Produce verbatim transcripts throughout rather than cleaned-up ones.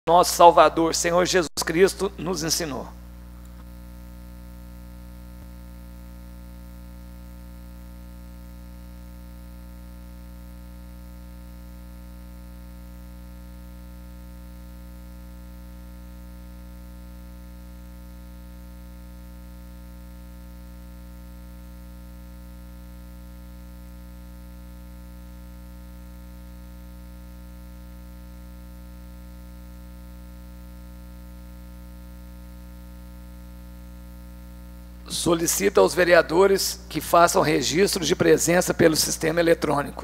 nosso Salvador, Senhor Jesus Cristo, nos ensinou. Solicita aos vereadores que façam registro de presença pelo sistema eletrônico.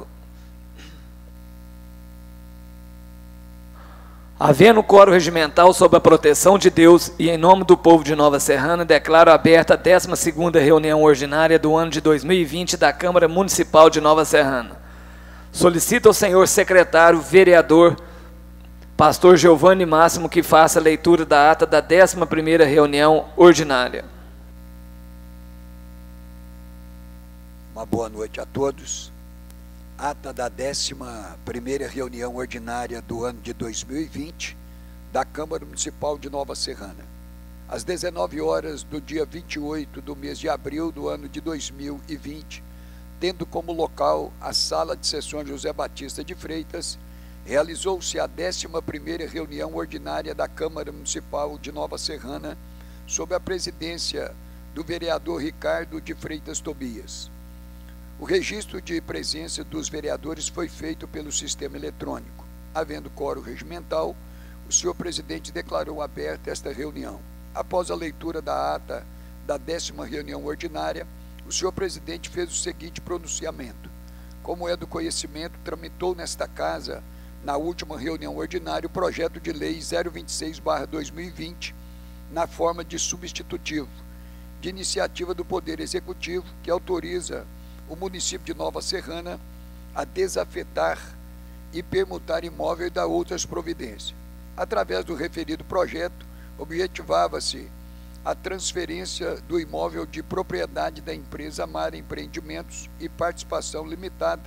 Havendo quórum regimental sob a proteção de Deus e em nome do povo de Nova Serrana, declaro aberta a décima segunda reunião ordinária do ano de dois mil e vinte da Câmara Municipal de Nova Serrana. Solicito ao senhor secretário, vereador, pastor Giovanni Máximo, que faça a leitura da ata da décima primeira reunião ordinária. Uma boa noite a todos. Ata da décima primeira reunião ordinária do ano de dois mil e vinte da Câmara Municipal de Nova Serrana. Às dezenove horas do dia vinte e oito do mês de abril do ano de dois mil e vinte, tendo como local a Sala de Sessões José Batista de Freitas, realizou-se a décima primeira reunião ordinária da Câmara Municipal de Nova Serrana, sob a presidência do vereador Ricardo de Freitas Tobias. O registro de presença dos vereadores foi feito pelo sistema eletrônico. Havendo quórum regimental, o senhor presidente declarou aberta esta reunião. Após a leitura da ata da décima reunião ordinária, o senhor presidente fez o seguinte pronunciamento. Como é do conhecimento, tramitou nesta casa, na última reunião ordinária, o projeto de lei zero vinte e seis barra dois mil e vinte, na forma de substitutivo, de iniciativa do Poder Executivo, que autoriza o município de Nova Serrana a desafetar e permutar imóvel e dar outras providências. Através do referido projeto, objetivava-se a transferência do imóvel de propriedade da empresa Amara Empreendimentos e Participação Limitada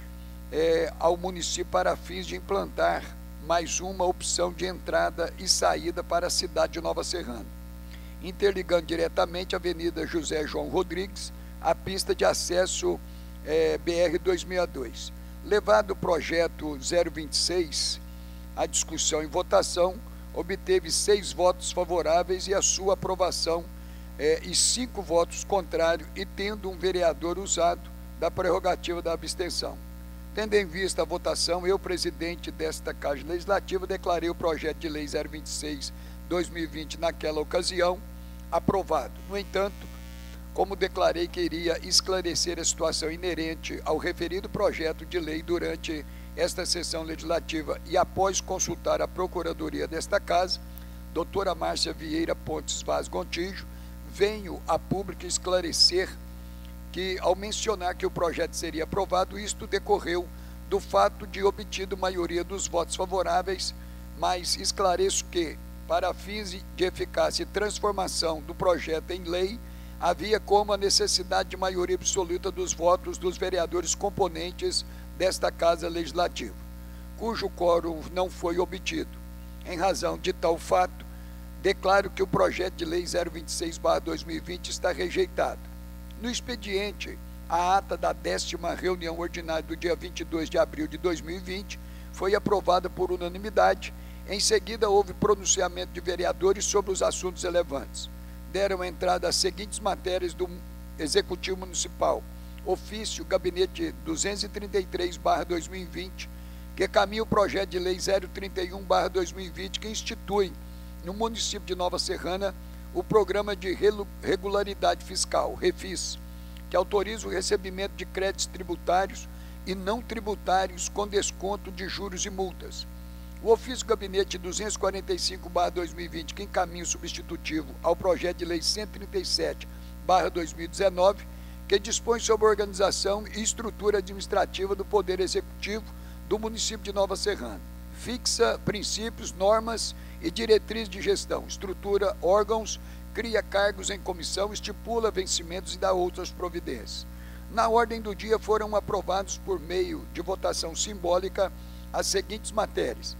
é, ao município para fins de implantar mais uma opção de entrada e saída para a cidade de Nova Serrana, interligando diretamente a Avenida José João Rodrigues, a pista de acesso é, B R duzentos e sessenta e dois. Levado o projeto zero vinte e seis à discussão e votação, obteve seis votos favoráveis e a sua aprovação é, e cinco votos contrários, e tendo um vereador usado da prerrogativa da abstenção. Tendo em vista a votação, eu, presidente desta Casa Legislativa, declarei o projeto de lei zero vinte e seis barra dois mil e vinte naquela ocasião aprovado. No entanto, como declarei que iria esclarecer a situação inerente ao referido projeto de lei durante esta sessão legislativa e após consultar a Procuradoria desta Casa, doutora Márcia Vieira Pontes Vaz Gontijo, venho a público esclarecer que, ao mencionar que o projeto seria aprovado, isto decorreu do fato de obtido maioria dos votos favoráveis, mas esclareço que, para fins de eficácia e transformação do projeto em lei, havia como a necessidade de maioria absoluta dos votos dos vereadores componentes desta Casa Legislativa, cujo quórum não foi obtido. Em razão de tal fato, declaro que o projeto de lei zero vinte e seis barra dois mil e vinte está rejeitado. No expediente, a ata da décima reunião ordinária do dia vinte e dois de abril de dois mil e vinte foi aprovada por unanimidade. Em seguida, houve pronunciamento de vereadores sobre os assuntos relevantes. Deram entrada as seguintes matérias do Executivo Municipal: ofício Gabinete duzentos e trinta e três barra dois mil e vinte, que caminha o projeto de lei zero trinta e um barra dois mil e vinte, que institui no município de Nova Serrana o Programa de Regularidade Fiscal, REFIS, que autoriza o recebimento de créditos tributários e não tributários com desconto de juros e multas. O ofício Gabinete duzentos e quarenta e cinco barra dois mil e vinte, que encaminha o substitutivo ao projeto de lei cento e trinta e sete barra dois mil e dezenove, que dispõe sobre a organização e estrutura administrativa do Poder Executivo do município de Nova Serrana. Fixa princípios, normas e diretrizes de gestão, estrutura órgãos, cria cargos em comissão, estipula vencimentos e dá outras providências. Na ordem do dia foram aprovados por meio de votação simbólica as seguintes matérias: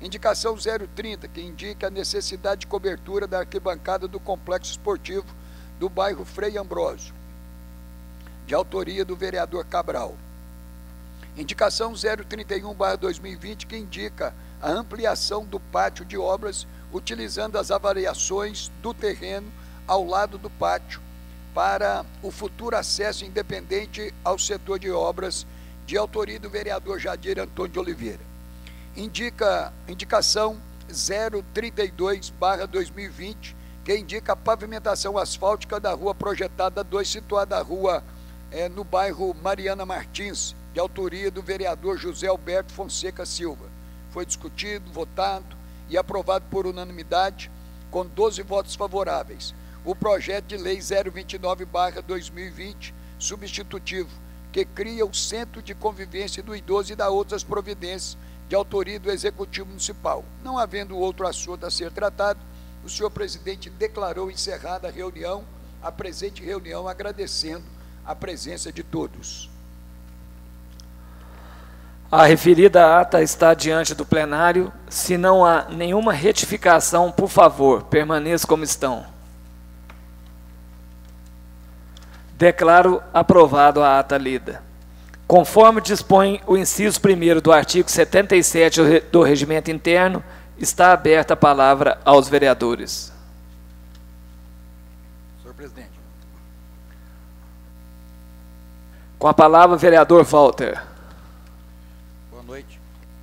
Indicação zero trinta, que indica a necessidade de cobertura da arquibancada do complexo esportivo do bairro Frei Ambrósio, de autoria do vereador Cabral. Indicação zero trinta e um barra dois mil e vinte, que indica a ampliação do pátio de obras utilizando as avaliações do terreno ao lado do pátio para o futuro acesso independente ao setor de obras, de autoria do vereador Jadir Antônio de Oliveira. Indica, indicação zero trinta e dois barra dois mil e vinte, que indica a pavimentação asfáltica da rua projetada dois, situada na rua é, no bairro Mariana Martins, de autoria do vereador José Alberto Fonseca Silva. Foi discutido, votado e aprovado por unanimidade, com doze votos favoráveis, o projeto de lei zero vinte e nove barra dois mil e vinte, substitutivo, que cria o Centro de Convivência do Idoso e dá outras providências, de autoria do Executivo Municipal. Não havendo outro assunto a ser tratado, o senhor presidente declarou encerrada a reunião, a presente reunião, agradecendo a presença de todos. A referida ata está diante do plenário. Se não há nenhuma retificação, por favor, permaneça como estão. Declaro aprovado a ata lida. Conforme dispõe o inciso primeiro do artigo setenta e sete do Regimento Interno, está aberta a palavra aos vereadores. Senhor presidente. Com a palavra, vereador Walter. Boa noite.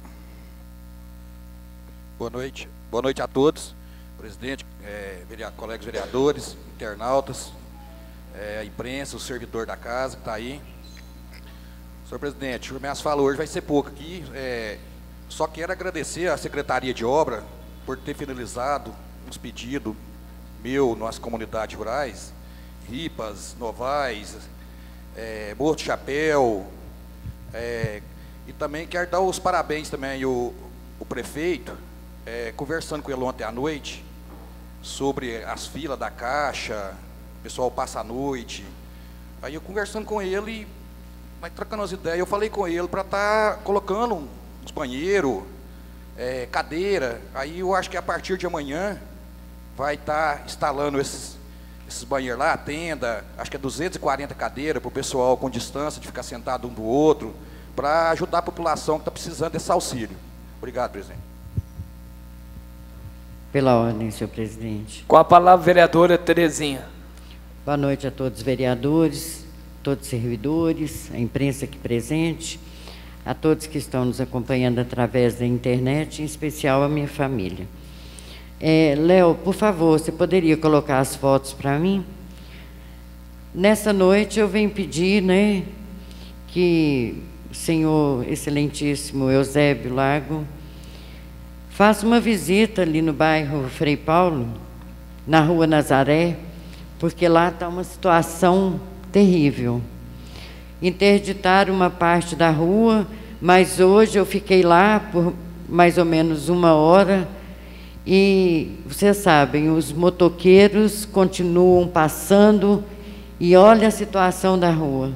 Boa noite. Boa noite a todos. Presidente, é, vereador, colegas vereadores, internautas, é, a imprensa, o servidor da casa que está aí. Senhor presidente, o minhas falas hoje vai ser pouco aqui. É, só quero agradecer à Secretaria de Obra por ter finalizado uns pedidos meu nas comunidades rurais, Ripas, Novais, é, Morto Chapéu, é, e também quero dar os parabéns também ao, ao prefeito, é, conversando com ele ontem à noite sobre as filas da Caixa, o pessoal passa a noite. Aí eu conversando com ele, mas trocando as ideias, eu falei com ele para estar tá colocando uns banheiros, é, cadeira. Aí eu acho que a partir de amanhã vai estar tá instalando esses, esses banheiros lá, tenda, acho que é duzentas e quarenta cadeiras para o pessoal com distância de ficar sentado um do outro, para ajudar a população que está precisando desse auxílio. Obrigado, presidente. Pela ordem, senhor presidente. Com a palavra, vereadora Terezinha. Boa noite a todos os vereadores, todos os servidores, a imprensa aqui presente, a todos que estão nos acompanhando através da internet, em especial a minha família. É, Léo, por favor, você poderia colocar as fotos para mim? Nessa noite eu venho pedir, né, que o senhor excelentíssimo Eusébio Lago faça uma visita ali no bairro Frei Paulo, na rua Nazaré, porque lá está uma situação terrível. Interditaram uma parte da rua, mas hoje eu fiquei lá por mais ou menos uma hora e, vocês sabem, os motoqueiros continuam passando e olha a situação da rua.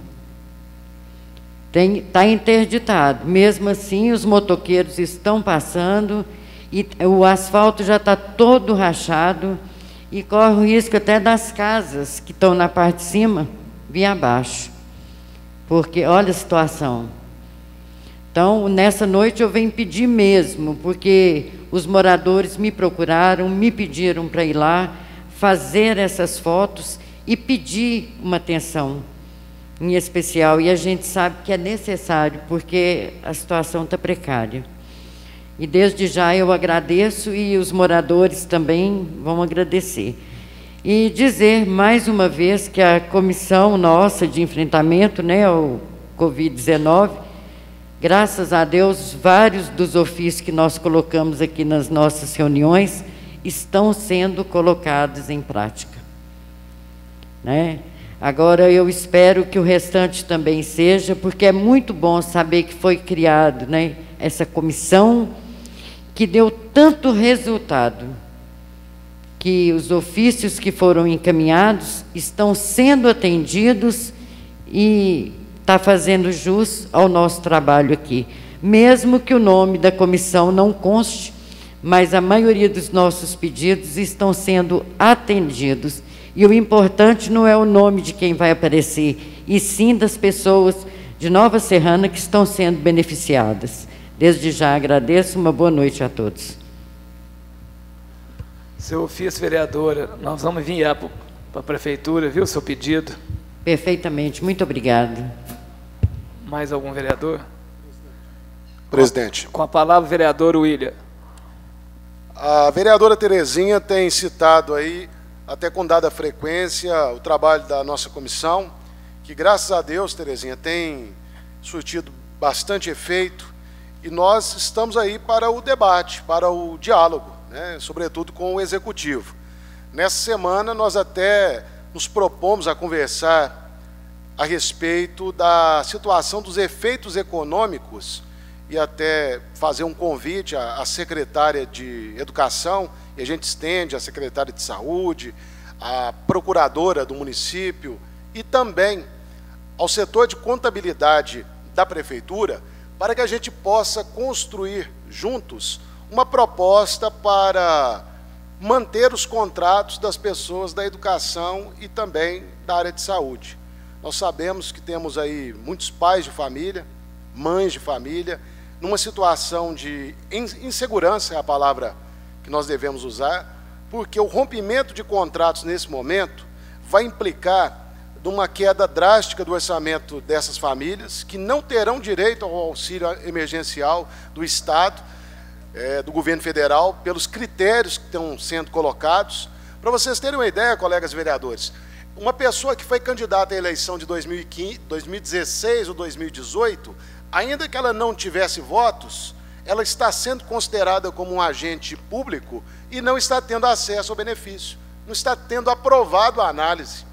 Está interditado. Mesmo assim, os motoqueiros estão passando e o asfalto já está todo rachado e corre o risco até das casas que estão na parte de cima vir abaixo. Porque olha a situação. Então, nessa noite eu venho pedir mesmo, porque os moradores me procuraram, me pediram para ir lá fazer essas fotos e pedir uma atenção em especial. E a gente sabe que é necessário, porque a situação está precária. E desde já eu agradeço e os moradores também vão agradecer. E dizer mais uma vez que a comissão nossa de enfrentamento, né, ao Covid dezenove, graças a Deus, vários dos ofícios que nós colocamos aqui nas nossas reuniões estão sendo colocados em prática. Né? Agora eu espero que o restante também seja, porque é muito bom saber que foi criado, né, essa comissão que deu tanto resultado, que os ofícios que foram encaminhados estão sendo atendidos e está fazendo jus ao nosso trabalho aqui. Mesmo que o nome da comissão não conste, mas a maioria dos nossos pedidos estão sendo atendidos. E o importante não é o nome de quem vai aparecer, e sim das pessoas de Nova Serrana que estão sendo beneficiadas. Desde já agradeço, uma boa noite a todos. Seu ofício, vereadora, nós vamos enviar para a prefeitura, viu, seu pedido? Perfeitamente, muito obrigada. Mais algum vereador? Presidente. Com a palavra, vereador William. A vereadora Terezinha tem citado aí, até com dada frequência, o trabalho da nossa comissão, que graças a Deus, Terezinha, tem surtido bastante efeito, e nós estamos aí para o debate, para o diálogo, né, sobretudo com o Executivo. Nessa semana, nós até nos propomos a conversar a respeito da situação dos efeitos econômicos e até fazer um convite à, à secretária de Educação, e a gente estende à secretária de Saúde, à procuradora do município e também ao setor de contabilidade da Prefeitura, para que a gente possa construir juntos uma proposta para manter os contratos das pessoas da educação e também da área de saúde. Nós sabemos que temos aí muitos pais de família, mães de família, numa situação de insegurança, é a palavra que nós devemos usar, porque o rompimento de contratos nesse momento vai implicar numa queda drástica do orçamento dessas famílias, que não terão direito ao auxílio emergencial do Estado, é, do governo federal, pelos critérios que estão sendo colocados. Para vocês terem uma ideia, colegas vereadores, uma pessoa que foi candidata à eleição de dois mil e quinze, dois mil e dezesseis ou dois mil e dezoito, ainda que ela não tivesse votos, ela está sendo considerada como um agente público e não está tendo acesso ao benefício, não está tendo aprovado a análise.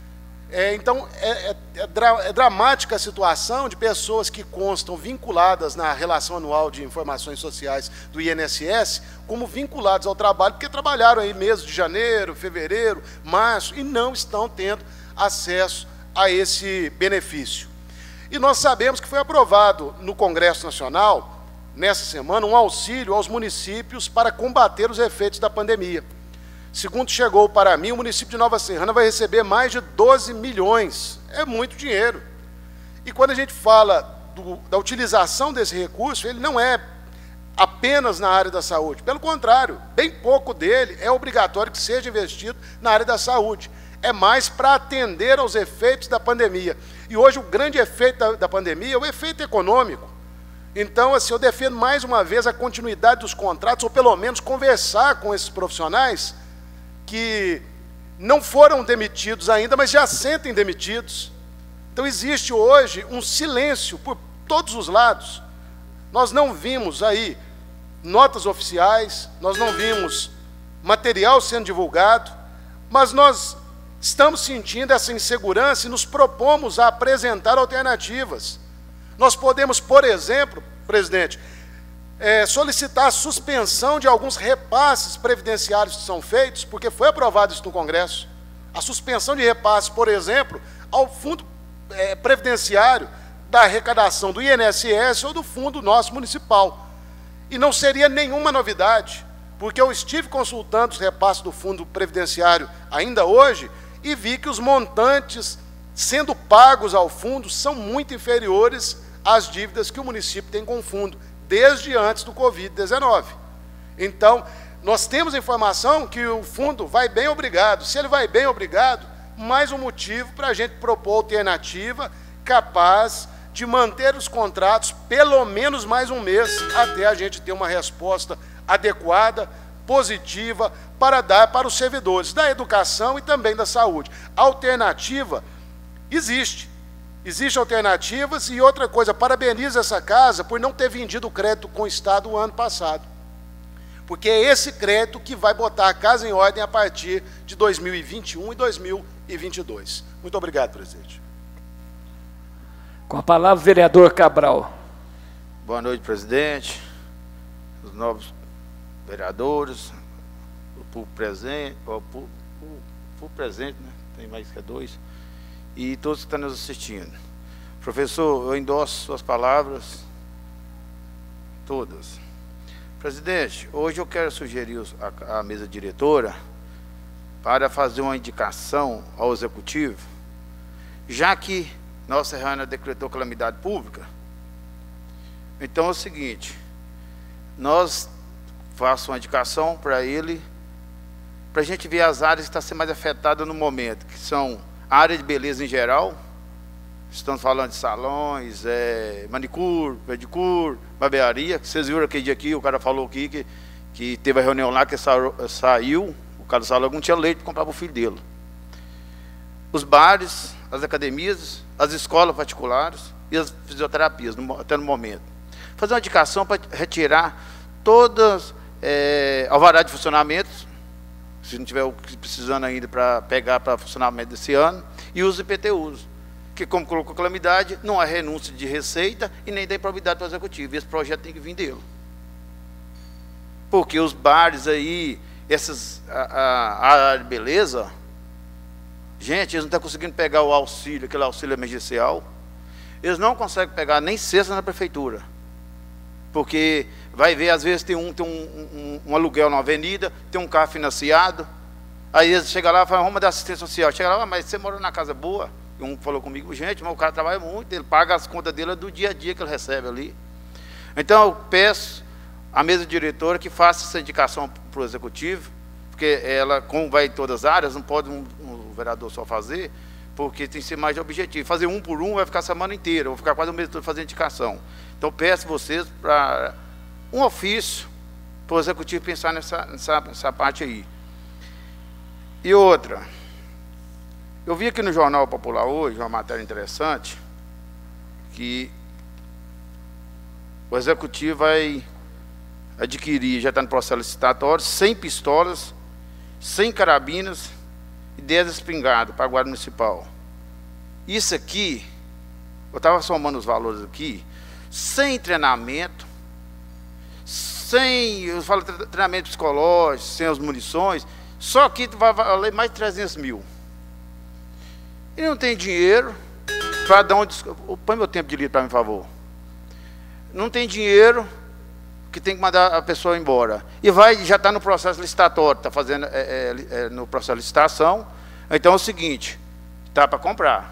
É, então, é, é, é, dra é dramática a situação de pessoas que constam vinculadas na relação anual de informações sociais do I N S S, como vinculados ao trabalho, porque trabalharam aí meses de janeiro, fevereiro, março, e não estão tendo acesso a esse benefício. E nós sabemos que foi aprovado no Congresso Nacional, nessa semana, um auxílio aos municípios para combater os efeitos da pandemia. Segundo chegou para mim, o município de Nova Serrana vai receber mais de doze milhões. É muito dinheiro. E quando a gente fala do, da utilização desse recurso, ele não é apenas na área da saúde. Pelo contrário, bem pouco dele é obrigatório que seja investido na área da saúde. É mais para atender aos efeitos da pandemia. E hoje o grande efeito da, da pandemia é o efeito econômico. Então, assim, eu defendo mais uma vez a continuidade dos contratos, ou pelo menos conversar com esses profissionais que não foram demitidos ainda, mas já sentem demitidos. Então existe hoje um silêncio por todos os lados. Nós não vimos aí notas oficiais, nós não vimos material sendo divulgado, mas nós estamos sentindo essa insegurança e nos propomos a apresentar alternativas. Nós podemos, por exemplo, presidente, É, solicitar a suspensão de alguns repasses previdenciários que são feitos, porque foi aprovado isso no Congresso. A suspensão de repasses, por exemplo, ao fundo é, previdenciário da arrecadação do I N S S ou do fundo nosso municipal. E não seria nenhuma novidade, porque eu estive consultando os repasses do fundo previdenciário ainda hoje e vi que os montantes sendo pagos ao fundo são muito inferiores às dívidas que o município tem com o fundo, desde antes do Covid dezenove. Então, nós temos informação que o fundo vai bem obrigado. Se ele vai bem obrigado, mais um motivo para a gente propor alternativa capaz de manter os contratos pelo menos mais um mês, até a gente ter uma resposta adequada, positiva, para dar para os servidores da educação e também da saúde. A alternativa existe. Existem alternativas e outra coisa, parabenizo essa casa por não ter vendido o crédito com o Estado o ano passado. Porque é esse crédito que vai botar a casa em ordem a partir de dois mil e vinte e um e dois mil e vinte e dois. Muito obrigado, presidente. Com a palavra, vereador Cabral. Boa noite, presidente, os novos vereadores, o público presente, o público, o público presente, né? Tem mais que dois. E todos que estão nos assistindo. Professor, eu endosso suas palavras, todas. Presidente, hoje eu quero sugerir à mesa diretora para fazer uma indicação ao Executivo, já que Nova Serrana decretou calamidade pública. Então é o seguinte, nós façamos uma indicação para ele, para a gente ver as áreas que estão sendo mais afetadas no momento, que são a área de beleza em geral. Estamos falando de salões, é, manicure, pedicure, barbearia. Vocês viram aquele dia aqui, o cara falou aqui que, que teve a reunião lá, que saiu, saiu o cara do salão não tinha leite para comprar para o filho dele. Os bares, as academias, as escolas particulares e as fisioterapias, no, até no momento. Fazer uma indicação para retirar todas é, alvará de funcionamento, se não tiver o que precisando ainda para pegar para funcionamento desse ano, e os I P T Us. Que, como colocou calamidade, não há renúncia de receita e nem da improbidade para o executivo. Esse projeto tem que vir dele. Porque os bares aí, essas, a, a, a área de beleza, gente, eles não estão conseguindo pegar o auxílio, aquele auxílio emergencial. Eles não conseguem pegar nem cesta na prefeitura. Porque vai ver, às vezes tem um, tem um, um, um aluguel na avenida, tem um carro financiado. Aí eles chegam lá e falam, vamos dar assistência social. Chega lá, mas você mora na casa boa? Um falou comigo, gente, mas o cara trabalha muito, ele paga as contas dele do dia a dia que ele recebe ali. Então eu peço à mesa diretora que faça essa indicação para o executivo, porque ela, como vai em todas as áreas, não pode um, um vereador só fazer, porque tem que ser mais objetivo. Fazer um por um vai ficar a semana inteira, eu vou ficar quase o mês todo fazendo indicação. Então peço vocês para um ofício para o executivo pensar nessa, nessa, nessa parte aí. E outra, eu vi aqui no Jornal Popular hoje uma matéria interessante, que o executivo vai adquirir, já está no processo licitatório, cem pistolas, cem carabinas e dez espingardas para a Guarda Municipal. Isso aqui, eu estava somando os valores aqui, sem treinamento, sem, eu falo treinamento psicológico, sem as munições, só aqui vai valer mais de trezentos mil. E não tem dinheiro para dar um... Põe meu tempo de livro para mim, por favor. Não tem dinheiro, que tem que mandar a pessoa embora. E vai, já está no processo licitatório, está fazendo é, é, é, no processo de licitação. Então é o seguinte, está para comprar.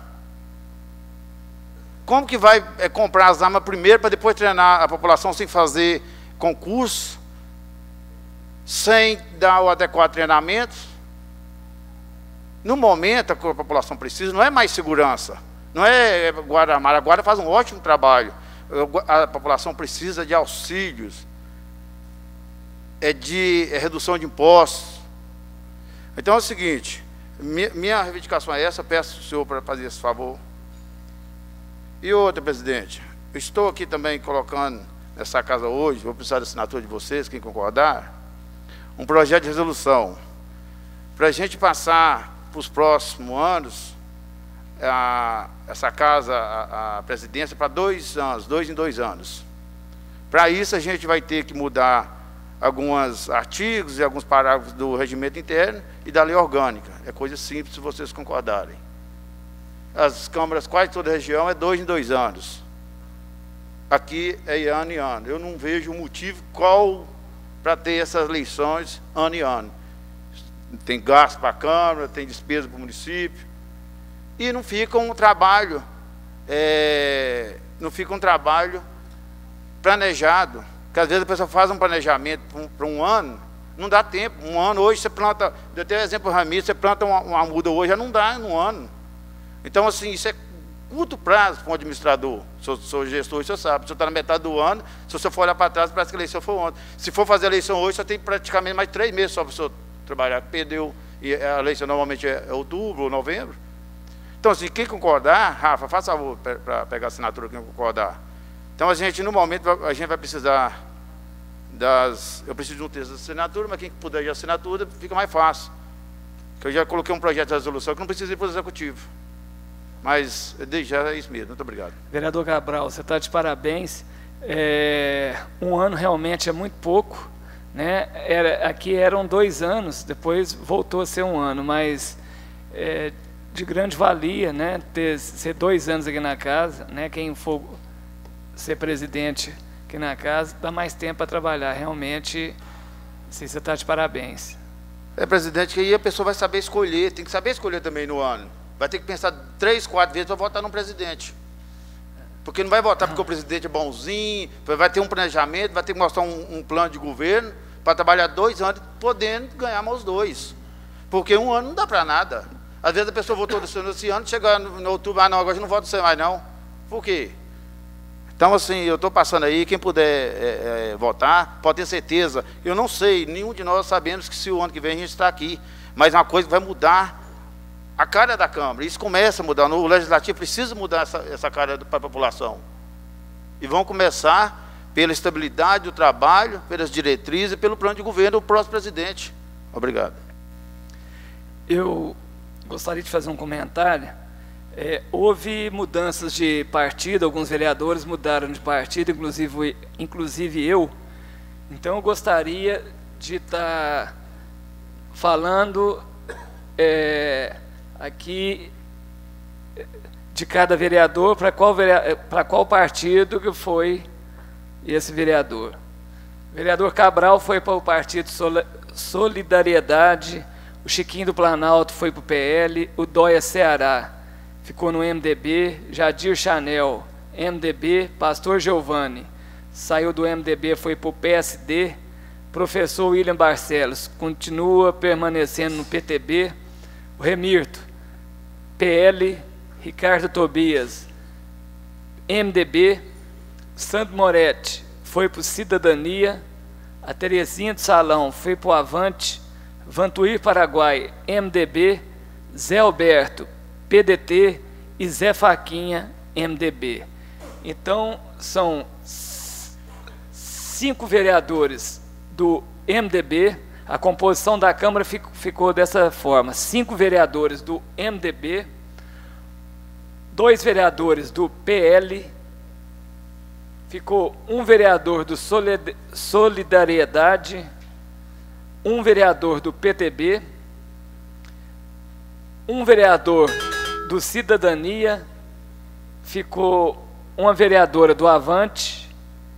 Como que vai é, comprar as armas primeiro, para depois treinar a população sem fazer concurso, sem dar o adequado treinamento? No momento, a população precisa, não é mais segurança, não é Guarda Armada. A Guarda faz um ótimo trabalho. A população precisa de auxílios, é de é redução de impostos. Então é o seguinte, minha, minha reivindicação é essa, peço ao senhor para fazer esse favor. E outra, presidente, eu estou aqui também colocando nessa casa hoje, vou precisar da assinatura de vocês, quem concordar, um projeto de resolução, para a gente passar para os próximos anos, a, essa casa, a, a presidência, para dois anos, dois em dois anos. Para isso, a gente vai ter que mudar alguns artigos e alguns parágrafos do regimento interno e da lei orgânica. É coisa simples, se vocês concordarem. As câmaras, quase toda a região, é dois em dois anos. Aqui é ano em ano. Eu não vejo motivo qual para ter essas eleições ano em ano. Tem gasto para a Câmara, tem despesa para o município. E não fica um trabalho, é, não fica um trabalho planejado. Porque às vezes a pessoa faz um planejamento para um, um ano, não dá tempo. Um ano hoje você planta, eu tenho exemplo Ramiro, você planta uma, uma muda hoje, já não dá num ano. Então assim, isso é curto prazo para um administrador. Sou, sou gestor, você sabe. Se você está na metade do ano, se você for olhar para trás, parece que a eleição foi ontem. Se for fazer a eleição hoje, só tem praticamente mais três meses só para o senhor trabalhar. Perdeu, e a eleição normalmente é outubro ou novembro. Então, assim, quem concordar, Rafa, faça favor para pegar a assinatura, quem concordar. Então, a gente, no momento, a gente vai precisar das... Eu preciso de um texto de assinatura, mas quem puder de assinatura, fica mais fácil. Porque eu já coloquei um projeto de resolução que não precisa ir para o executivo. Mas, já é isso mesmo. Muito obrigado. Vereador Cabral, você está de parabéns. É, um ano realmente é muito pouco, né? Era, aqui eram dois anos, depois voltou a ser um ano, mas é, de grande valia, né? Ter, ser dois anos aqui na casa, né? Quem for ser presidente aqui na casa, dá mais tempo para trabalhar. Realmente, assim, você está de parabéns. É, presidente, que aí a pessoa vai saber escolher, tem que saber escolher também no ano. Vai ter que pensar três, quatro vezes para votar no presidente. Porque não vai votar porque o presidente é bonzinho, vai ter um planejamento, vai ter que mostrar um, um plano de governo para trabalhar dois anos, podendo ganhar mais os dois. Porque um ano não dá para nada. Às vezes a pessoa votou nesse ano, chega no, no outubro, ah não, agora a gente não vota mais não. Por quê? Então, assim, eu estou passando aí, quem puder é, é, votar, pode ter certeza. Eu não sei, nenhum de nós sabemos que se o ano que vem a gente está aqui, mas é uma coisa que vai mudar a cara da Câmara. Isso começa a mudar. O Legislativo precisa mudar essa, essa cara para a população. E vão começar pela estabilidade do trabalho, pelas diretrizes e pelo plano de governo do próximo presidente. Obrigado. Eu gostaria de fazer um comentário. É, houve mudanças de partido, alguns vereadores mudaram de partido, inclusive, inclusive eu. Então, eu gostaria de estar falando é, aqui de cada vereador, para qual, para qual partido que foi esse vereador. O vereador Cabral foi para o Partido Solidariedade, o Chiquinho do Planalto foi para o P L, o Dóia Ceará ficou no M D B, Jadir Chanel, M D B, Pastor Giovanni, saiu do M D B, foi para o P S D, professor William Barcelos, continua permanecendo no P T B, o Remirto, P L, Ricardo Tobias, M D B, Sandro Moretti, foi para o Cidadania, a Terezinha do Salão foi para o Avante, Vantuir Paraguai, M D B, Zé Alberto, P D T e Zé Faquinha, M D B. Então, são cinco vereadores do M D B, a composição da Câmara ficou dessa forma: cinco vereadores do M D B, dois vereadores do P L, ficou um vereador do Solidariedade, um vereador do P T B, um vereador do Cidadania, ficou uma vereadora do Avante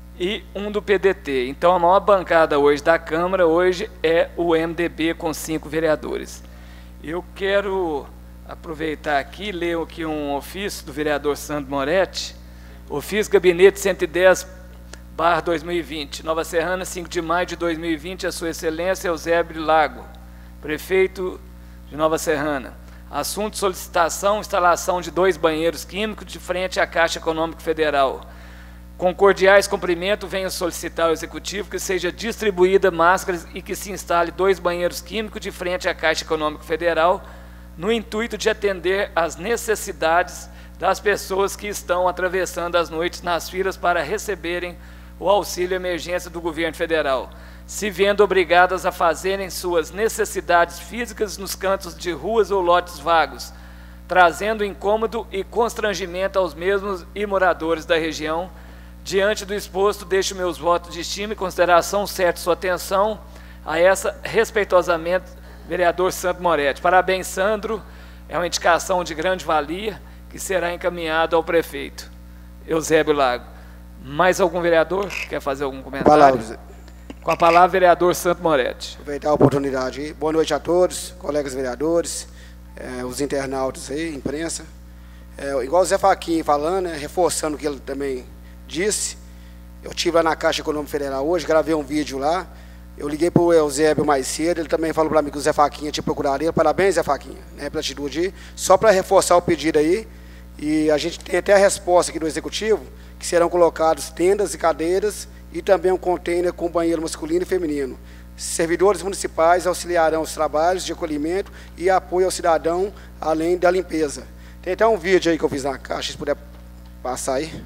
e um do P D T. Então, a maior bancada hoje da Câmara hoje é o M D B com cinco vereadores. Eu quero aproveitar aqui e ler aqui um ofício do vereador Sandro Moretti, ofício Gabinete cento e dez barra dois mil e vinte, Nova Serrana, cinco de maio de dois mil e vinte, a sua excelência Eusébio Lago, prefeito de Nova Serrana. Assunto: solicitação, instalação de dois banheiros químicos de frente à Caixa Econômica Federal. Com cordiais cumprimento, venho solicitar ao Executivo que seja distribuída máscaras e que se instale dois banheiros químicos de frente à Caixa Econômica Federal, no intuito de atender às necessidades das pessoas que estão atravessando as noites nas filas para receberem o auxílio emergência do governo federal, se vendo obrigadas a fazerem suas necessidades físicas nos cantos de ruas ou lotes vagos, trazendo incômodo e constrangimento aos mesmos e moradores da região. Diante do exposto, deixo meus votos de estima e consideração, certo sua atenção a essa, respeitosamente, vereador Sandro Moretti. Parabéns, Sandro, é uma indicação de grande valia que será encaminhado ao prefeito Eusébio Lago. Mais algum vereador quer fazer algum comentário? Palavras. Com a palavra, vereador Sandro Moretti. Aproveitar a oportunidade. Boa noite a todos, colegas vereadores, eh, os internautas aí, imprensa. É, igual o Zé Faquinha falando, né, reforçando o que ele também disse, eu estive lá na Caixa Econômica Federal hoje, gravei um vídeo lá, eu liguei para o Eusébio mais cedo, ele também falou para mim que o Zé Faquinha tinha procurado ele. Parabéns, Zé Faquinha, né, pela atitude. Só para reforçar o pedido aí, e a gente tem até a resposta aqui do Executivo, que serão colocados tendas e cadeiras e também um container com banheiro masculino e feminino. Servidores municipais auxiliarão os trabalhos de acolhimento e apoio ao cidadão, além da limpeza. Tem até um vídeo aí que eu fiz na caixa, se puder passar aí.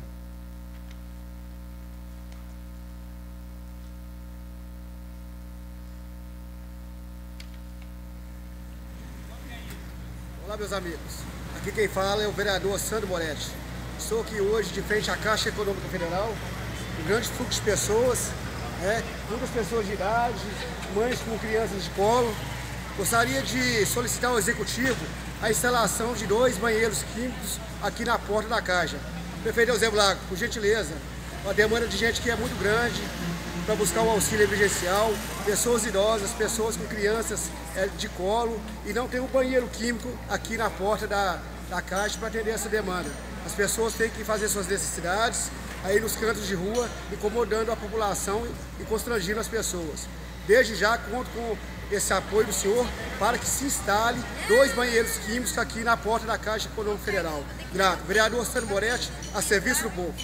Olá, meus amigos. Aqui quem fala é o vereador Sandro Moretti. Estou aqui hoje de frente à Caixa Econômica Federal, um grande fluxo de pessoas, né, muitas pessoas de idade, mães com crianças de colo. Gostaria de solicitar ao Executivo a instalação de dois banheiros químicos aqui na porta da Caixa. Prefeito Eusébio Lago, por gentileza, uma demanda de gente que é muito grande para buscar o auxílio emergencial, pessoas idosas, pessoas com crianças é, de colo, e não tem um banheiro químico aqui na porta da, da Caixa para atender essa demanda. As pessoas têm que fazer suas necessidades aí nos cantos de rua, incomodando a população e constrangindo as pessoas. Desde já conto com esse apoio do senhor para que se instale dois banheiros químicos aqui na porta da Caixa Econômica Federal. Grato. Vereador Sandro Moretti, a serviço do povo.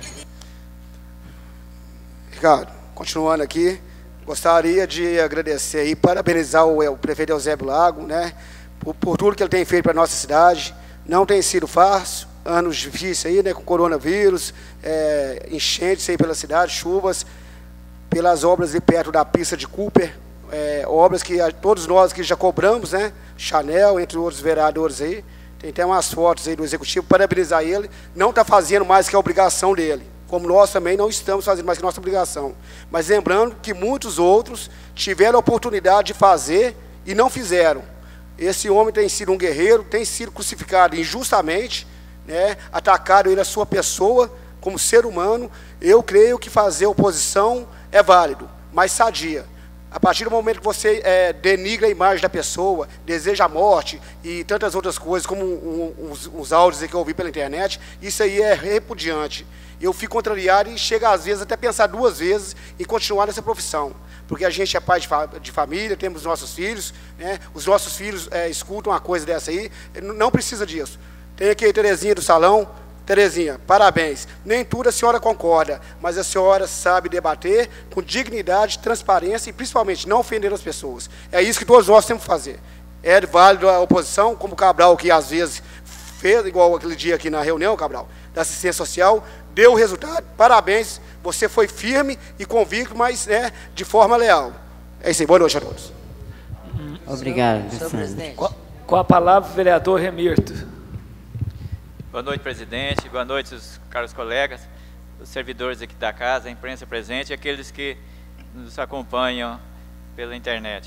Ricardo, continuando aqui, gostaria de agradecer e parabenizar o, o prefeito Eusébio Lago, né, por, por tudo que ele tem feito para a nossa cidade. Não tem sido fácil, anos difíceis aí, né, com coronavírus, é, enchentes aí pela cidade, chuvas, pelas obras ali perto da pista de Cooper, é, obras que a, todos nós que já cobramos, né, Chanel, entre outros vereadores aí, tem até umas fotos aí do executivo, parabenizar ele, não está fazendo mais que a obrigação dele, como nós também não estamos fazendo mais que a nossa obrigação, mas lembrando que muitos outros tiveram a oportunidade de fazer e não fizeram. Esse homem tem sido um guerreiro, tem sido crucificado injustamente, né, atacaram ele a sua pessoa como ser humano. Eu creio que fazer oposição é válido, mas sadia. A partir do momento que você é, denigra a imagem da pessoa, deseja a morte e tantas outras coisas, como um, um, uns, uns áudios que eu ouvi pela internet, isso aí é repudiante. Eu fico contrariado e chego às vezes até pensar duas vezes em continuar nessa profissão. Porque a gente é pai de, fa de família, temos nossos filhos, né? Os nossos filhos é, escutam uma coisa dessa aí, não precisa disso. Tem aqui a Terezinha do salão. Terezinha, parabéns. Nem tudo a senhora concorda, mas a senhora sabe debater com dignidade, transparência e principalmente não ofender as pessoas. É isso que todos nós temos que fazer. É válido a oposição, como o Cabral, que às vezes fez, igual aquele dia aqui na reunião, Cabral, da assistência social, deu o resultado. Parabéns, você foi firme e convicto, mas né, de forma leal. É isso aí, boa noite a todos. Obrigado, senhor presidente. Com, com a palavra, o vereador Remirto. Boa noite, presidente. Boa noite, os caros colegas, os servidores aqui da casa, a imprensa presente e aqueles que nos acompanham pela internet.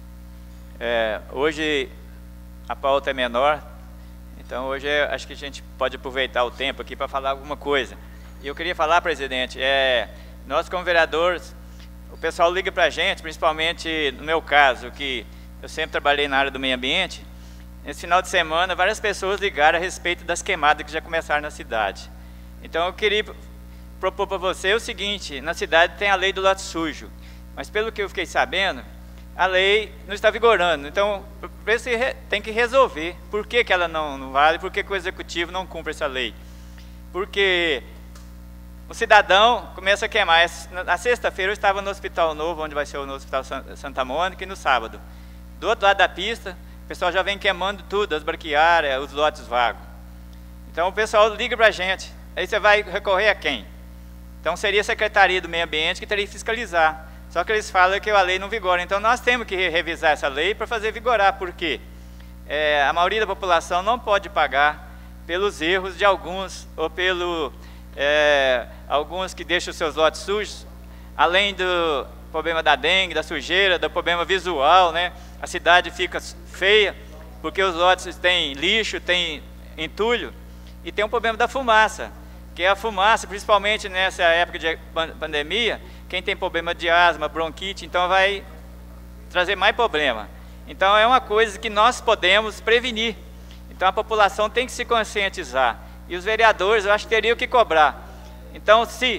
É, hoje a pauta é menor, então hoje é, acho que a gente pode aproveitar o tempo aqui para falar alguma coisa. E eu queria falar, presidente, é, nós como vereadores, o pessoal liga para a gente, principalmente no meu caso, que eu sempre trabalhei na área do meio ambiente. Nesse final de semana, várias pessoas ligaram a respeito das queimadas que já começaram na cidade. Então, eu queria propor para você o seguinte, na cidade tem a lei do lote sujo, mas pelo que eu fiquei sabendo, a lei não está vigorando. Então, você tem que resolver por que, que ela não, não vale, por que, que o executivo não cumpre essa lei. Porque o cidadão começa a queimar. Na sexta-feira eu estava no Hospital Novo, onde vai ser o Hospital Santa Mônica, e no sábado. Do outro lado da pista, o pessoal já vem queimando tudo, as braquiárias, os lotes vagos. Então o pessoal liga para a gente. Aí você vai recorrer a quem? Então seria a Secretaria do Meio Ambiente que teria que fiscalizar. Só que eles falam que a lei não vigora. Então nós temos que revisar essa lei para fazer vigorar. Por quê? É, a maioria da população não pode pagar pelos erros de alguns, ou pelo é, alguns que deixam os seus lotes sujos, além do problema da dengue, da sujeira, do problema visual, né? A cidade fica feia, porque os lotes têm lixo, tem entulho, e tem um problema da fumaça, que é a fumaça, principalmente nessa época de pandemia, quem tem problema de asma, bronquite, então vai trazer mais problema. Então é uma coisa que nós podemos prevenir. Então a população tem que se conscientizar, e os vereadores, eu acho que teriam que cobrar. Então se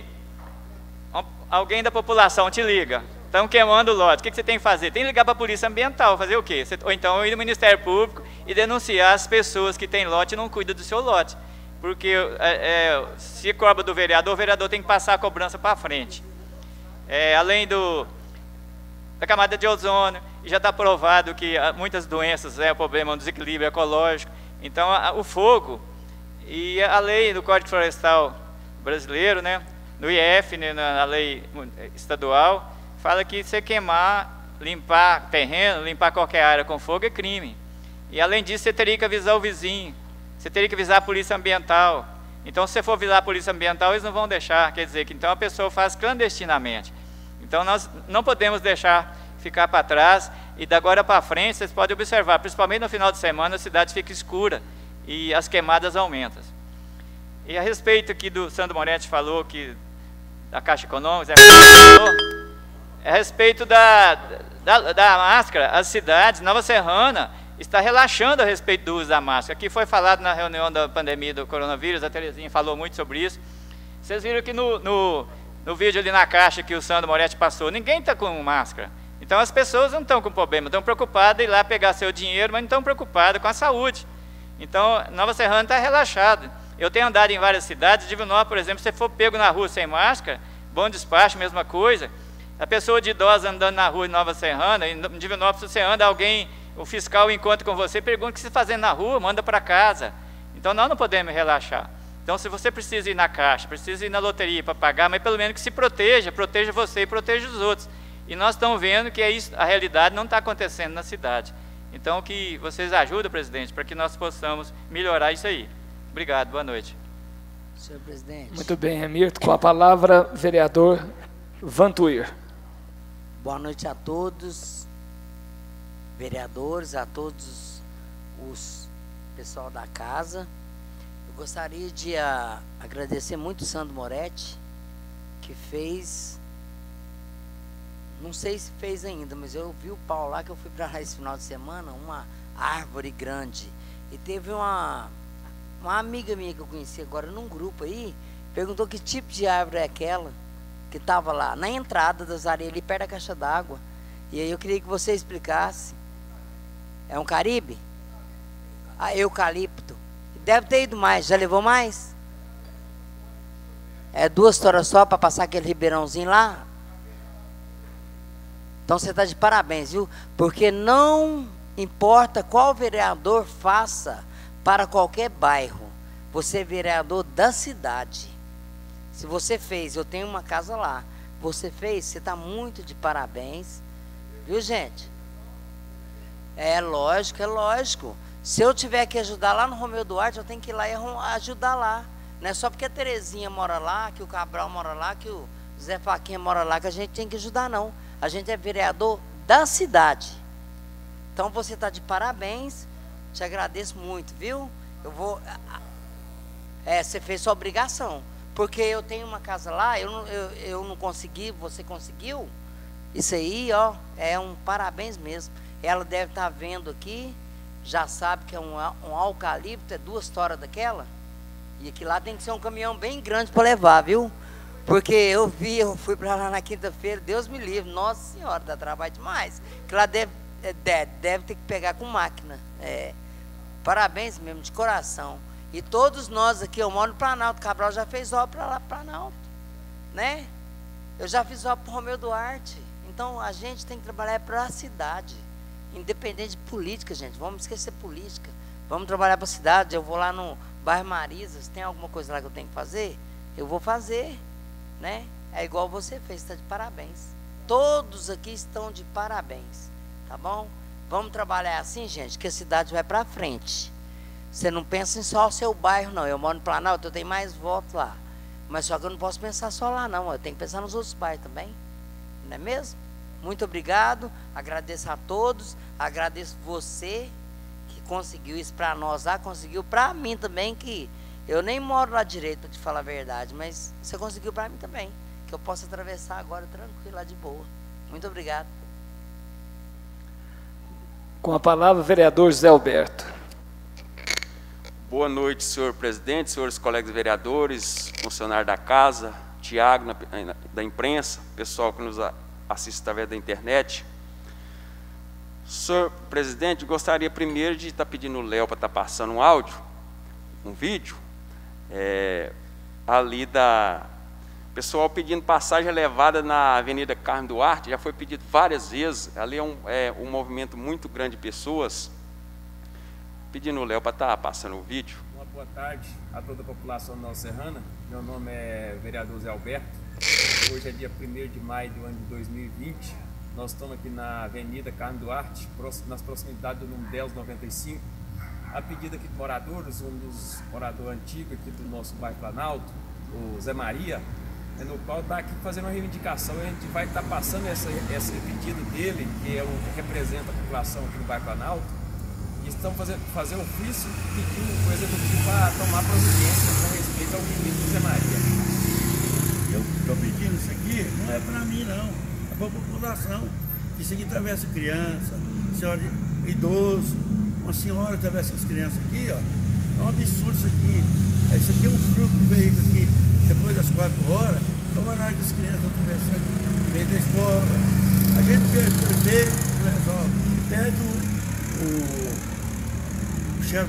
alguém da população te liga, estão queimando o lote, o que, que você tem que fazer? Tem que ligar para a polícia ambiental, fazer o quê? Você, ou então ir no Ministério Público e denunciar as pessoas que têm lote e não cuidam do seu lote. Porque é, é, se cobra do vereador, o vereador tem que passar a cobrança para frente. É, além do, da camada de ozônio, e já está provado que muitas doenças é o problema do desequilíbrio ecológico. Então a, o fogo e a lei do Código Florestal brasileiro, né, no I F, né, na lei estadual, fala que você queimar, limpar terreno, limpar qualquer área com fogo é crime. E além disso, você teria que avisar o vizinho, você teria que avisar a polícia ambiental. Então, se você for avisar a polícia ambiental, eles não vão deixar, quer dizer que então a pessoa faz clandestinamente. Então, nós não podemos deixar ficar para trás, e da agora para frente, vocês podem observar, principalmente no final de semana, a cidade fica escura e as queimadas aumentam. E a respeito aqui do Sandro Moretti falou que da Caixa Econômica, Zé falou, é a respeito da, da, da máscara. As cidades, Nova Serrana, está relaxando a respeito do uso da máscara. Aqui foi falado na reunião da pandemia do coronavírus, a Terezinha falou muito sobre isso. Vocês viram que no, no, no vídeo ali na caixa que o Sandro Moretti passou, ninguém está com máscara. Então as pessoas não estão com problema, estão preocupadas em ir lá pegar seu dinheiro, mas não estão preocupadas com a saúde. Então, Nova Serrana está relaxada. Eu tenho andado em várias cidades, Divinópolis, por exemplo, se você for pego na rua sem máscara, Bom Despacho, mesma coisa. A pessoa de idosa andando na rua em Nova Serrana, em Divinópolis, se você anda, alguém, o fiscal encontra com você, pergunta o que você está fazendo na rua, manda para casa. Então, nós não podemos relaxar. Então, se você precisa ir na caixa, precisa ir na loteria para pagar, mas pelo menos que se proteja, proteja você e proteja os outros. E nós estamos vendo que é isso, a realidade não está acontecendo na cidade. Então, que vocês ajudem, presidente, para que nós possamos melhorar isso aí. Obrigado, boa noite. Senhor presidente. Muito bem, Hamilton. Com a palavra, vereador Vantuir. Boa noite a todos, vereadores, a todos os pessoal da casa. Eu gostaria de a, agradecer muito o Sandro Moretti, que fez, não sei se fez ainda, mas eu vi o Paulo lá, que eu fui para lá esse final de semana, uma árvore grande. E teve uma, uma amiga minha que eu conheci agora num grupo aí, perguntou que tipo de árvore é aquela que estava lá na entrada das areias, ali perto da caixa d'água. E aí eu queria que você explicasse. É um caribe? Ah, eucalipto. Deve ter ido mais. Já levou mais? É duas toras só para passar aquele ribeirãozinho lá? Então você está de parabéns, viu? Porque não importa qual vereador faça para qualquer bairro, você é vereador da cidade. Se você fez, eu tenho uma casa lá, você fez, você está muito de parabéns, viu, gente? É lógico, é lógico. Se eu tiver que ajudar lá no Romeu Duarte, eu tenho que ir lá e ajudar lá. Não é só porque a Terezinha mora lá, que o Cabral mora lá, que o Zé Faquinha mora lá, que a gente tem que ajudar, não. A gente é vereador da cidade. Então você está de parabéns, te agradeço muito, viu? Eu vou... É, você fez sua obrigação. Porque eu tenho uma casa lá, eu não, eu, eu não consegui, você conseguiu? Isso aí, ó, é um parabéns mesmo. Ela deve estar vendo aqui, já sabe que é um, um eucalipto, é duas toras daquela. E aqui lá tem que ser um caminhão bem grande para levar, viu? Porque eu vi, eu fui para lá na quinta-feira, Deus me livre, nossa senhora, dá trabalho demais. Que lá deve, deve, deve ter que pegar com máquina. É, parabéns mesmo, de coração. E todos nós aqui, eu moro no Planalto, Cabral já fez obra lá no Planalto, né? Eu já fiz obra para o Romeu Duarte. Então, a gente tem que trabalhar para a cidade, independente de política, gente. Vamos esquecer política. Vamos trabalhar para a cidade. Eu vou lá no bairro Marisas, tem alguma coisa lá que eu tenho que fazer? Eu vou fazer, né? É igual você fez, está de parabéns. Todos aqui estão de parabéns, tá bom? Vamos trabalhar assim, gente, que a cidade vai para frente. Você não pensa em só o seu bairro, não. Eu moro no Planalto, eu tenho mais votos lá. Mas só que eu não posso pensar só lá, não. Eu tenho que pensar nos outros bairros também. Não é mesmo? Muito obrigado. Agradeço a todos. Agradeço você que conseguiu isso para nós lá. Conseguiu para mim também, que eu nem moro lá direito, para te falar a verdade. Mas você conseguiu para mim também. Que eu possa atravessar agora tranquilo, lá de boa. Muito obrigado. Com a palavra, vereador José Alberto. Boa noite, senhor presidente, senhores colegas vereadores, funcionários da casa, Tiago, da imprensa, pessoal que nos assiste através da internet. Senhor presidente, gostaria primeiro de estar pedindo o Léo para estar passando um áudio, um vídeo, é, ali da... Pessoal pedindo passagem elevada na Avenida Carmo Duarte, já foi pedido várias vezes, ali é um, é um movimento muito grande de pessoas, pedindo o Léo para estar passando o vídeo. Uma boa tarde a toda a população Nova Serrana. Meu nome é vereador Zé Alberto. Hoje é dia primeiro de maio do ano de dois mil e vinte. Nós estamos aqui na Avenida Carmo Duarte, nas proximidades do número dez noventa e cinco. A pedido aqui de moradores, um dos moradores antigos aqui do nosso bairro Planalto, o Zé Maria, é no qual está aqui fazendo uma reivindicação. A gente vai estar passando essa, esse pedido dele, que é o que representa a população aqui no bairro Planalto. Estão fazendo fazer ofício pedindo coisa do tipo para tomar providência com respeito ao pedido do Zé Maria. eu estou pedindo isso aqui, não é para mim não, é para a população. Isso aqui atravessa criança, senhora idoso, uma senhora atravessa as crianças aqui, ó. É um absurdo isso aqui. Isso aqui é um fluxo de veículo aqui, depois das quatro horas, é o horário das crianças atravessando, vem da escola. A gente pede o prefeito, resolve, pede o, o, o chefe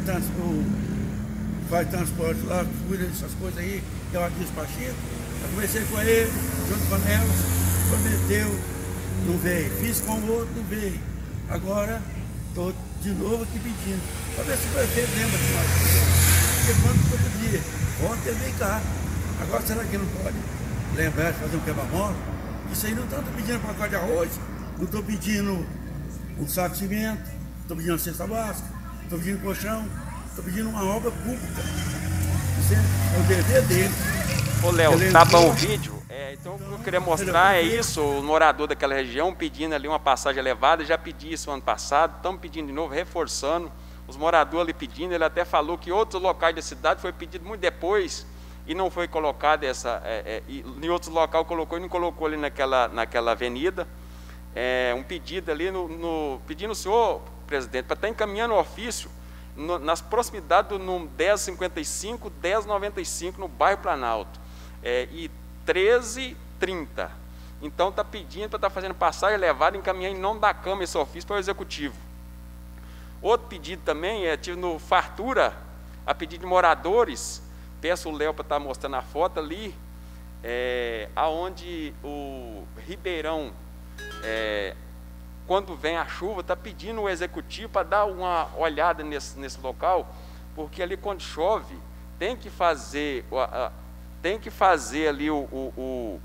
que faz transporte lá, que cuida dessas coisas aí, que é o Aquiles Pacheco. Eu conversei com ele, junto com a Nelson, prometeu, não veio. Fiz com o outro, não veio. Agora, estou de novo aqui pedindo, para ver se o prefeito lembra de nós. Porque quando todo dia, ontem ele veio cá. Agora será que não pode lembrar de fazer um quebra-mola? Isso aí não estou pedindo pacote de arroz, não estou pedindo um saco de cimento, estou pedindo uma cesta básica, estou pedindo colchão, estou pedindo uma obra pública. Isso é o dever dele. Ô Léo, tá bom o vídeo? É, então o que eu queria mostrar é isso, o morador daquela região pedindo ali uma passagem elevada, já pedi isso ano passado, estamos pedindo de novo, reforçando, os moradores ali pedindo, ele até falou que outros locais da cidade foi pedido muito depois e não foi colocado essa, é, é, em outros locais colocou e não colocou ali naquela, naquela avenida, é, um pedido ali, no, no, pedindo o senhor, presidente, para estar encaminhando o ofício no, nas proximidades do número dez cinquenta e cinco, dez noventa e cinco, no bairro Planalto, é, e treze trinta. Então está pedindo para estar tá fazendo passagem elevada e encaminhar em nome da Câmara esse ofício para o Executivo. Outro pedido também é, tive no Fartura, a pedido de moradores, peço o Léo para estar tá mostrando a foto ali, é, aonde o Ribeirão, é, quando vem a chuva, está pedindo o Executivo para dar uma olhada nesse, nesse local, porque ali quando chove, tem que fazer, a, a, tem que fazer ali o, o, o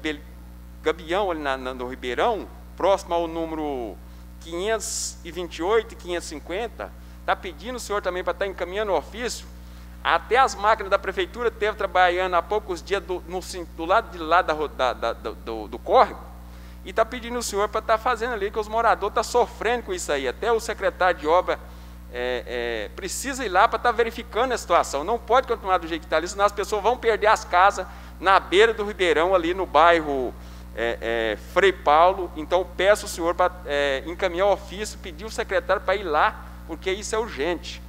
gabião ali na, na, no Ribeirão, próximo ao número quinhentos e vinte e oito e quinhentos e cinquenta, está pedindo o senhor também para estar tá encaminhando o ofício. Até as máquinas da prefeitura esteve trabalhando há poucos dias do, no, do lado de lá da, da, da, do, do córrego, e está pedindo o senhor para estar tá fazendo ali, que os moradores estão sofrendo com isso aí. Até o secretário de obra é, é, precisa ir lá para estar tá verificando a situação. Não pode continuar do jeito que está ali, senão as pessoas vão perder as casas na beira do Ribeirão, ali no bairro é, é, Frei Paulo. Então peço ao senhor para é, encaminhar o ofício, pedir o secretário para ir lá, porque isso é urgente.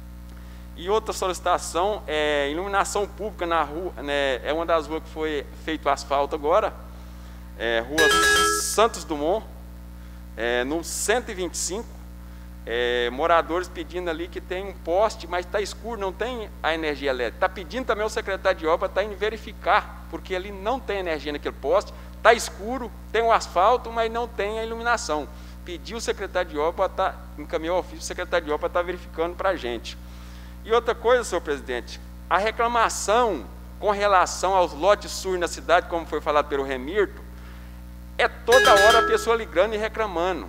E outra solicitação é iluminação pública na rua, né, é uma das ruas que foi feito asfalto agora, é, rua Santos Dumont, é, no cento e vinte e cinco, é, moradores pedindo ali que tem um poste, mas está escuro, não tem a energia elétrica. Está pedindo também ao secretário de obra para estar indo verificar, porque ali não tem energia naquele poste, está escuro, tem o asfalto, mas não tem a iluminação. Pediu o secretário de obra para estar, encaminhou o ofício do secretário de obra para estar verificando para a gente. E outra coisa, senhor presidente, a reclamação com relação aos lotes sujos na cidade, como foi falado pelo Remirto, é toda hora a pessoa ligando e reclamando.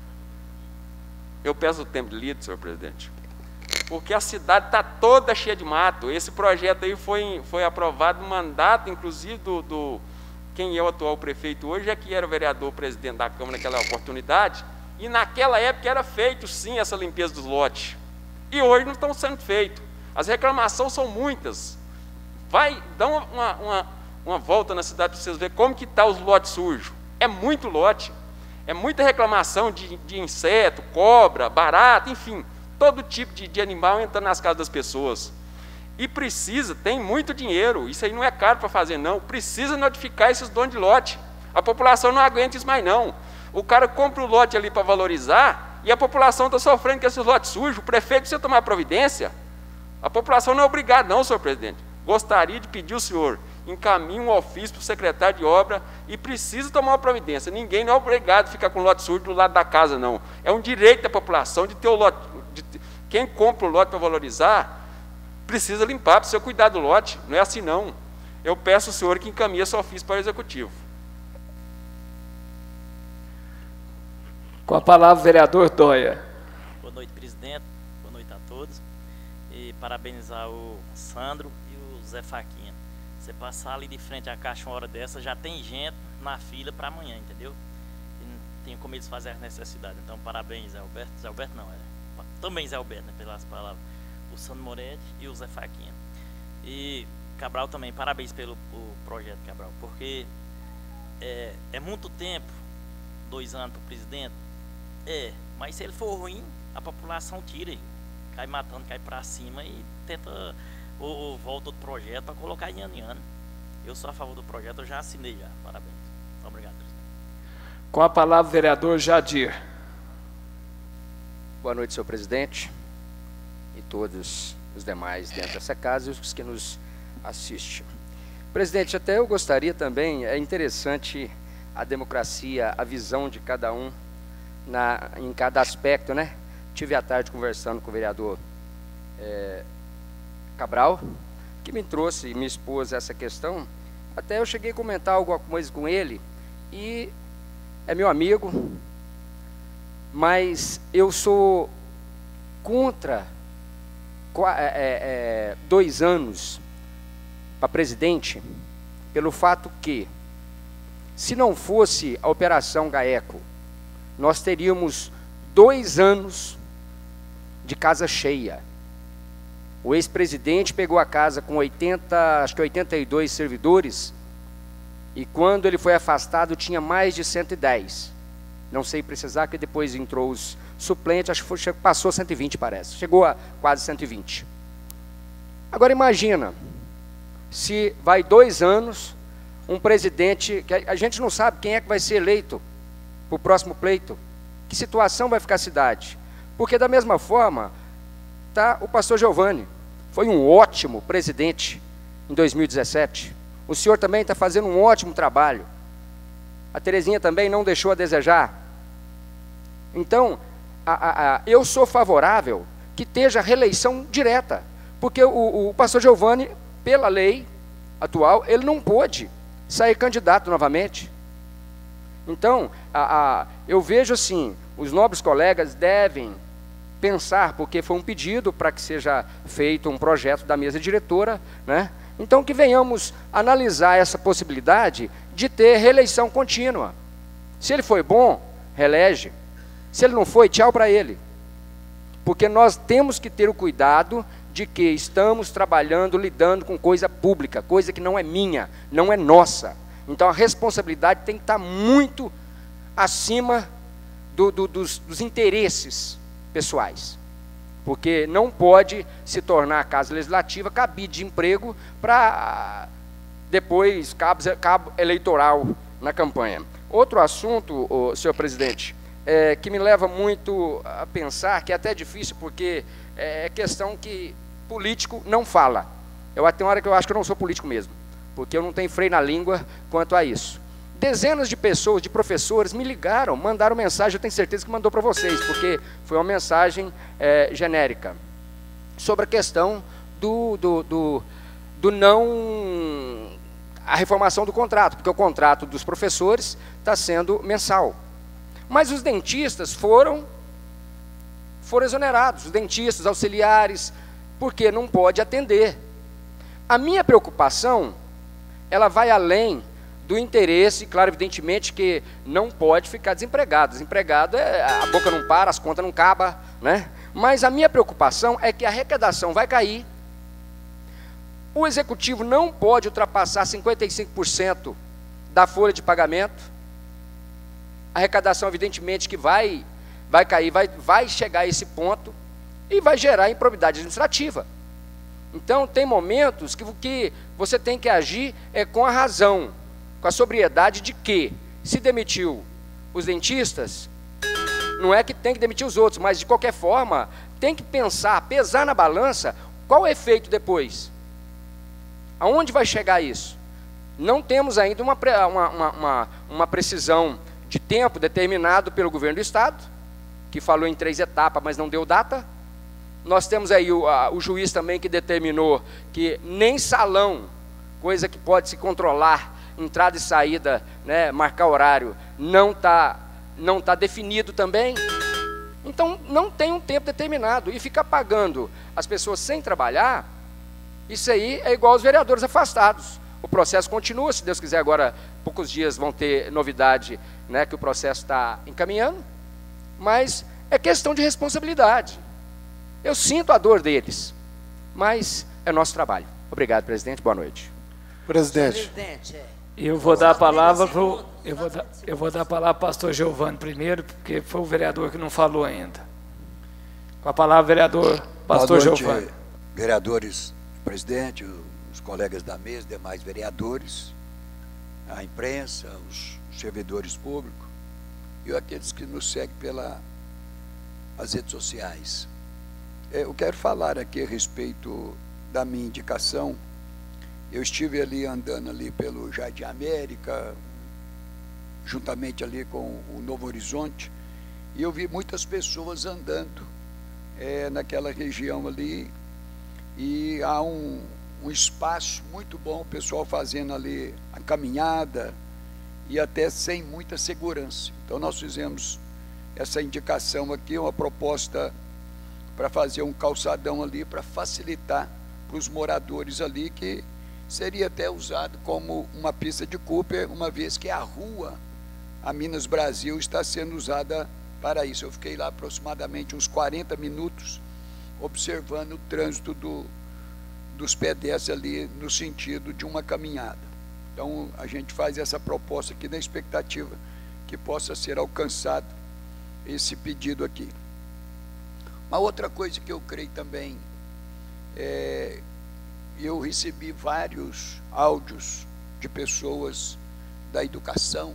Eu peço o tempo de lido, senhor presidente, porque a cidade está toda cheia de mato. Esse projeto aí foi, foi aprovado no mandato, inclusive, do, do quem é o atual prefeito hoje, é que era o vereador presidente da Câmara naquela oportunidade, e naquela época era feito, sim, essa limpeza dos lotes. E hoje não estão sendo feitos. As reclamações são muitas. Vai, dá uma, uma, uma, uma volta na cidade para vocês verem como que está os lotes sujos. É muito lote. É muita reclamação de, de inseto, cobra, barata, enfim, todo tipo de, de animal entrando nas casas das pessoas. E precisa, tem muito dinheiro, isso aí não é caro para fazer não, precisa notificar esses donos de lote. A população não aguenta isso mais não. O cara compra o lote ali para valorizar e a população está sofrendo com esses lotes sujos. O prefeito precisa tomar providência. A população não é obrigada não, senhor presidente. Gostaria de pedir ao senhor, encaminhe um ofício para o secretário de obra e precisa tomar uma providência. Ninguém não é obrigado a ficar com o lote sujo do lado da casa, não. É um direito da população de ter o lote. De ter, quem compra o lote para valorizar, precisa limpar, precisa cuidar do lote. Não é assim, não. Eu peço ao senhor que encaminhe esse ofício para o executivo. Com a palavra, vereador Dóia. Boa noite, presidente. Boa noite a todos. E parabenizar o Sandro e o Zé Faquinha. Você passar ali de frente à caixa uma hora dessa, já tem gente na fila para amanhã, entendeu? E não tem como eles fazerem as necessidades. Então, parabéns, Zé Alberto. Zé Alberto não, é. Também Zé Alberto, né, pelas palavras. O Sandro Moretti e o Zé Faquinha. E Cabral também, parabéns pelo o projeto, Cabral, porque é, é muito tempo, dois anos para o presidente, é, mas se ele for ruim, a população tira, cai matando, cai para cima e tenta, ou, ou volta outro projeto para colocar em ano em ano. Eu sou a favor do projeto, eu já assinei já, parabéns. Obrigado, presidente. Com a palavra, vereador Jadir. Boa noite, senhor presidente, e todos os demais dentro dessa casa e os que nos assistem. Presidente, até eu gostaria também, é interessante a democracia, a visão de cada um na, em cada aspecto, né? Tive à tarde conversando com o vereador é, Cabral, que me trouxe e me expôs essa questão. Até eu cheguei a comentar alguma coisa com ele, e é meu amigo, mas eu sou contra é, é, dois anos para presidente, pelo fato que, se não fosse a Operação GAECO, nós teríamos dois anos de casa cheia. O ex-presidente pegou a casa com oitenta, acho que oitenta e dois servidores, e quando ele foi afastado tinha mais de cento e dez. Não sei precisar, que depois entrou os suplentes, acho que foi, passou cento e vinte, parece. Chegou a quase cento e vinte. Agora imagina, se vai dois anos, um presidente, que a gente não sabe quem é que vai ser eleito para o próximo pleito, que situação vai ficar a cidade. Porque da mesma forma, tá, o pastor Giovanni foi um ótimo presidente em dois mil e dezessete. O senhor também está fazendo um ótimo trabalho. A Terezinha também não deixou a desejar. Então, a, a, a, eu sou favorável que esteja reeleição direta, porque o, o pastor Giovanni, pela lei atual, ele não pôde sair candidato novamente. Então, a, a, eu vejo assim, os nobres colegas devem pensar, porque foi um pedido para que seja feito um projeto da mesa diretora, né? Então, que venhamos analisar essa possibilidade de ter reeleição contínua. Se ele foi bom, reelege. Se ele não foi, tchau para ele. Porque nós temos que ter o cuidado de que estamos trabalhando, lidando com coisa pública, coisa que não é minha, não é nossa. Então, a responsabilidade tem que estar muito acima do, do, dos, dos interesses pessoais. Porque não pode se tornar a Casa Legislativa cabide de emprego para depois cabo, cabo eleitoral na campanha. Outro assunto, oh, senhor presidente, é, que me leva muito a pensar, que é até difícil, porque é questão que político não fala. Eu até uma hora que eu acho que eu não sou político mesmo, porque eu não tenho freio na língua quanto a isso. Dezenas de pessoas, de professores, me ligaram, mandaram mensagem, eu tenho certeza que mandou para vocês, porque foi uma mensagem é, genérica, sobre a questão do, do, do, do não... a reformação do contrato, porque o contrato dos professores está sendo mensal. Mas os dentistas foram, foram exonerados, os dentistas, auxiliares, porque não pode atender. A minha preocupação, ela vai além do interesse, claro, evidentemente que não pode ficar desempregado. Desempregado, é, a boca não para, as contas não acabam, né? Mas a minha preocupação é que a arrecadação vai cair. O executivo não pode ultrapassar cinquenta e cinco por cento da folha de pagamento. A arrecadação, evidentemente, que vai, vai cair, vai, vai chegar a esse ponto e vai gerar improbidade administrativa. Então, tem momentos que, que você tem que agir é, com a razão, com a sobriedade de que, se demitiu os dentistas, não é que tem que demitir os outros, mas, de qualquer forma, tem que pensar, pesar na balança, qual é o efeito depois? Aonde vai chegar isso? Não temos ainda uma, uma, uma, uma precisão de tempo determinado pelo governo do Estado, que falou em três etapas, mas não deu data. Nós temos aí o, a, o juiz também que determinou que nem salão, coisa que pode se controlar, entrada e saída, né, marcar horário, não está não tá definido também. Então, não tem um tempo determinado. E ficar pagando as pessoas sem trabalhar, isso aí é igual aos vereadores afastados. O processo continua, se Deus quiser, agora, poucos dias vão ter novidade, né, que o processo está encaminhando, mas é questão de responsabilidade. Eu sinto a dor deles, mas é nosso trabalho. Obrigado, presidente. Boa noite. Presidente. Eu vou dar a palavra pro, eu vou dar, eu vou dar a palavra para o pastor Giovanni primeiro, porque foi o vereador que não falou ainda. Com a palavra, vereador pastor Boa noite, Giovanni. Vereadores, presidente, os colegas da mesa, demais vereadores, a imprensa, os servidores públicos e aqueles que nos seguem pelas redes sociais. Eu quero falar aqui a respeito da minha indicação. Eu estive ali andando ali pelo Jardim América, juntamente ali com o Novo Horizonte, e eu vi muitas pessoas andando é, naquela região ali, e há um, um espaço muito bom, o pessoal fazendo ali a caminhada, e até sem muita segurança. Então nós fizemos essa indicação aqui, uma proposta para fazer um calçadão ali, para facilitar para os moradores ali, que seria até usado como uma pista de Cooper, uma vez que a rua, a Minas Brasil, está sendo usada para isso. Eu fiquei lá aproximadamente uns quarenta minutos, observando o trânsito do, dos pedestres ali, no sentido de uma caminhada. Então, a gente faz essa proposta aqui na expectativa que possa ser alcançado esse pedido aqui. Uma outra coisa que eu creio também, é, eu recebi vários áudios de pessoas da educação,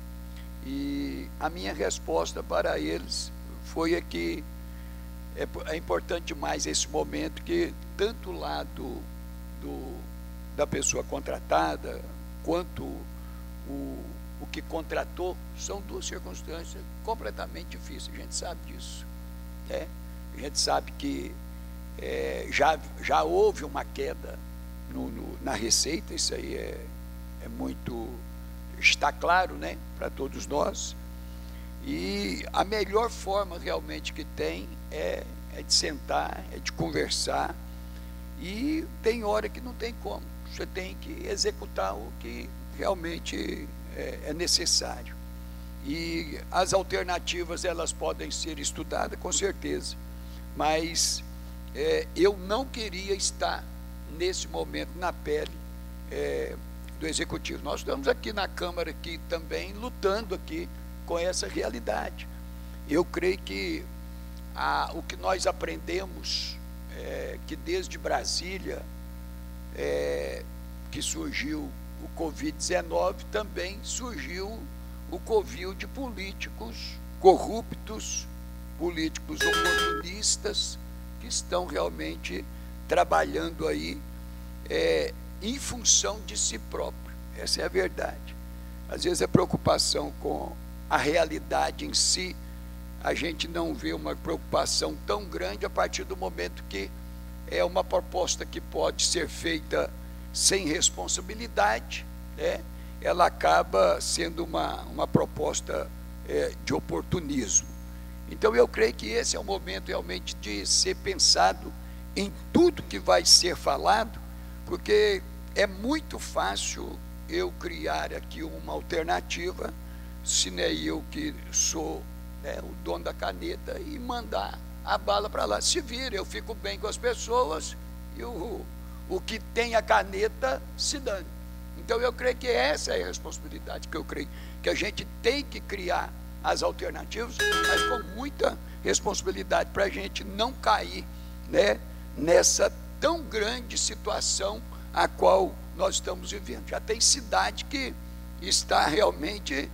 e a minha resposta para eles foi que é, é importante demais esse momento, que tanto o lado do, da pessoa contratada, quanto o, o que contratou, são duas circunstâncias completamente difíceis, a gente sabe disso, né? A gente sabe que É, já, já houve uma queda no, no, na receita, isso aí é, é muito, está claro, né, para todos nós, e a melhor forma realmente que tem é, é de sentar, é de conversar, e tem hora que não tem como, você tem que executar o que realmente é, é necessário, e as alternativas elas podem ser estudadas com certeza, mas É, eu não queria estar nesse momento na pele é, do Executivo. Nós estamos aqui na Câmara aqui também lutando aqui com essa realidade. Eu creio que a, o que nós aprendemos, é, que desde Brasília, é, que surgiu o Covid dezenove, também surgiu o covil de políticos corruptos, políticos oportunistas, que estão realmente trabalhando aí é, em função de si próprio. Essa é a verdade. Às vezes a preocupação com a realidade em si, a gente não vê uma preocupação tão grande a partir do momento que é uma proposta que pode ser feita sem responsabilidade, né? Ela acaba sendo uma, uma proposta é, de oportunismo. Então eu creio que esse é o momento realmente de ser pensado em tudo que vai ser falado, porque é muito fácil eu criar aqui uma alternativa, se não é eu que sou né, o dono da caneta, e mandar a bala para lá. Se vira, eu fico bem com as pessoas, e o, o que tem a caneta se dane. Então eu creio que essa é a responsabilidade que eu creio que a gente tem que criar as alternativas, mas com muita responsabilidade para a gente não cair né, nessa tão grande situação a qual nós estamos vivendo. Já tem cidade que está realmente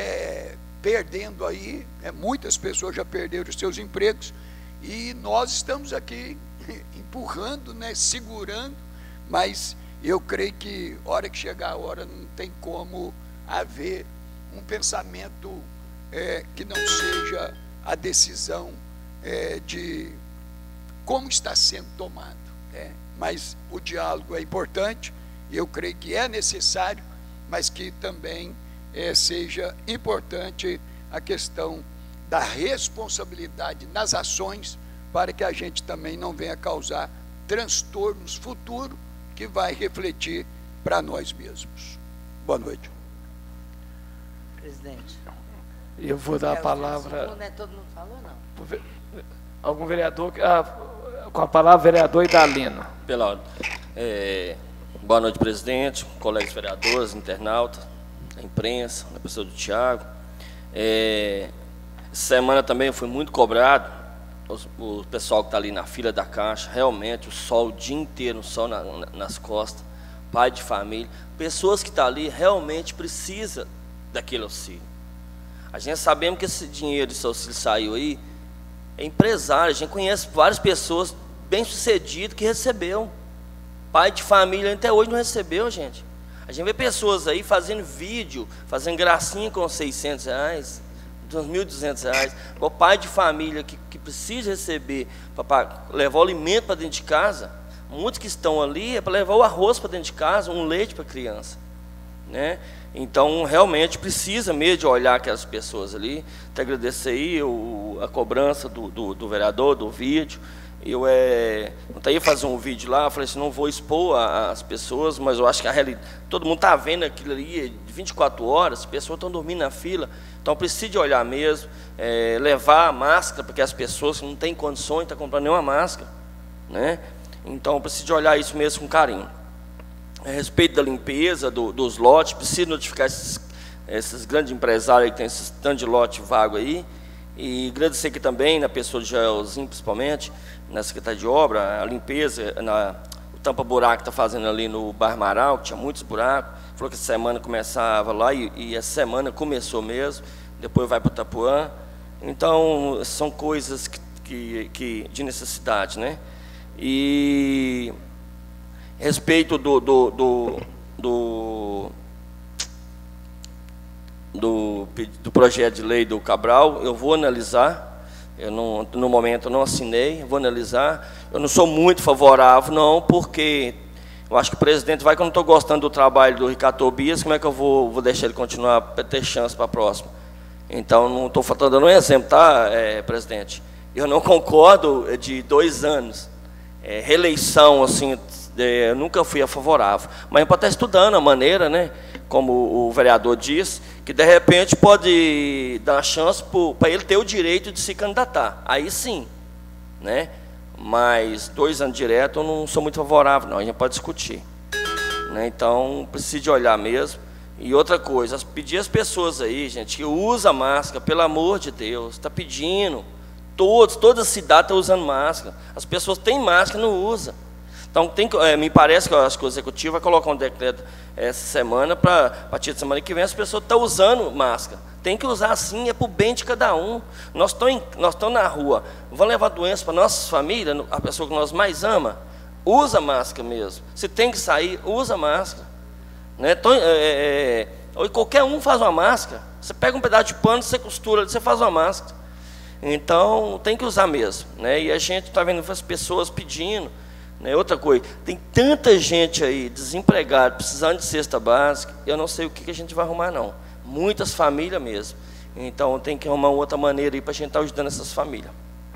é, perdendo aí, é, muitas pessoas já perderam os seus empregos, e nós estamos aqui empurrando, né, segurando, mas eu creio que hora que chegar a hora não tem como haver um pensamento É, que não seja a decisão é, de como está sendo tomado, né? Mas o diálogo é importante, eu creio que é necessário, mas que também é, seja importante a questão da responsabilidade nas ações, para que a gente também não venha causar transtornos futuros que vai refletir para nós mesmos. Boa noite. Presidente. Eu vou dar a palavra. Segundo, né? Todo mundo falou, não? Algum vereador. Ah, com a palavra, vereador Idalino. Pela ordem. É, boa noite, presidente, colegas vereadores, internautas, a imprensa, a pessoa do Thiago. É, essa semana também foi muito cobrado, os, o pessoal que está ali na fila da Caixa, realmente o sol o dia inteiro, o sol na, na, nas costas, pai de família, pessoas que estão ali realmente precisam daquele auxílio. A gente sabemos que esse dinheiro desse auxílio saiu aí, é empresário, a gente conhece várias pessoas bem-sucedidas que recebeu. Pai de família até hoje não recebeu, gente. A gente vê pessoas aí fazendo vídeo, fazendo gracinha com seiscentos reais, dois mil e duzentos reais. O pai de família que, que precisa receber para levar o alimento para dentro de casa, muitos que estão ali é para levar o arroz para dentro de casa, um leite para a criança, né? Então, realmente precisa mesmo de olhar aquelas pessoas ali. Até agradecer aí o, a cobrança do, do, do vereador, do vídeo. Eu é, não ia fazer um vídeo lá, eu falei assim, não vou expor a, as pessoas, mas eu acho que a realidade, todo mundo está vendo aquilo ali de vinte e quatro horas, as pessoas estão dormindo na fila, então precisa de olhar mesmo, é, levar a máscara, porque as pessoas não têm condições de estar comprando nenhuma máscara, né? Então precisa de olhar isso mesmo com carinho. A respeito da limpeza do, dos lotes, precisa notificar esses, esses grandes empresários que tem esse tanto de lote vago aí, e agradecer aqui também, na pessoa de Jaelzinho, principalmente, na Secretaria de Obra, a limpeza, na, o tampa-buraco que está fazendo ali no Bar Amaral, que tinha muitos buracos, falou que essa semana começava lá, e, e essa semana começou mesmo, depois vai para o Itapuã. Então, são coisas que, que, que, de necessidade, né? E respeito do, do, do, do Do, do projeto de lei do Cabral, eu vou analisar, eu não, no momento eu não assinei, vou analisar, eu não sou muito favorável não, porque eu acho que o presidente vai que eu não estou gostando do trabalho do Ricardo Tobias, como é que eu vou, vou deixar ele continuar para ter chance para a próxima? Então, não estou dando um exemplo, tá, é, presidente? Eu não concordo de dois anos, é, reeleição, assim, é, eu nunca fui a favorável, mas pode estar estudando a maneira, né, como o vereador disse, que de repente pode dar chance para ele ter o direito de se candidatar. Aí sim, né? Mas dois anos direto eu não sou muito favorável, não. A gente pode discutir, né? Então precisa de olhar mesmo. E outra coisa, pedir às pessoas aí, gente, que usa máscara, pelo amor de Deus, está pedindo. Todos, toda a cidade está usando máscara. As pessoas têm máscara e não usam. Então, tem, é, me parece que eu acho que o executivo vai colocar um decreto essa semana, para a partir da semana que vem, as pessoas estão usando máscara. Tem que usar assim, é para o bem de cada um. Nós estamos nós estamos na rua, vamos levar doença para nossas famílias, a pessoa que nós mais ama, usa máscara mesmo. Se tem que sair, usa máscara. Né? Então, é, é, qualquer um faz uma máscara. Você pega um pedaço de pano, você costura, você faz uma máscara. Então, tem que usar mesmo. Né? E a gente está vendo as pessoas pedindo. Né? Outra coisa, tem tanta gente aí desempregada, precisando de cesta básica, eu não sei o que, que a gente vai arrumar não. Muitas famílias mesmo. Então tem que arrumar outra maneira aí para a gente estar ajudando essas famílias.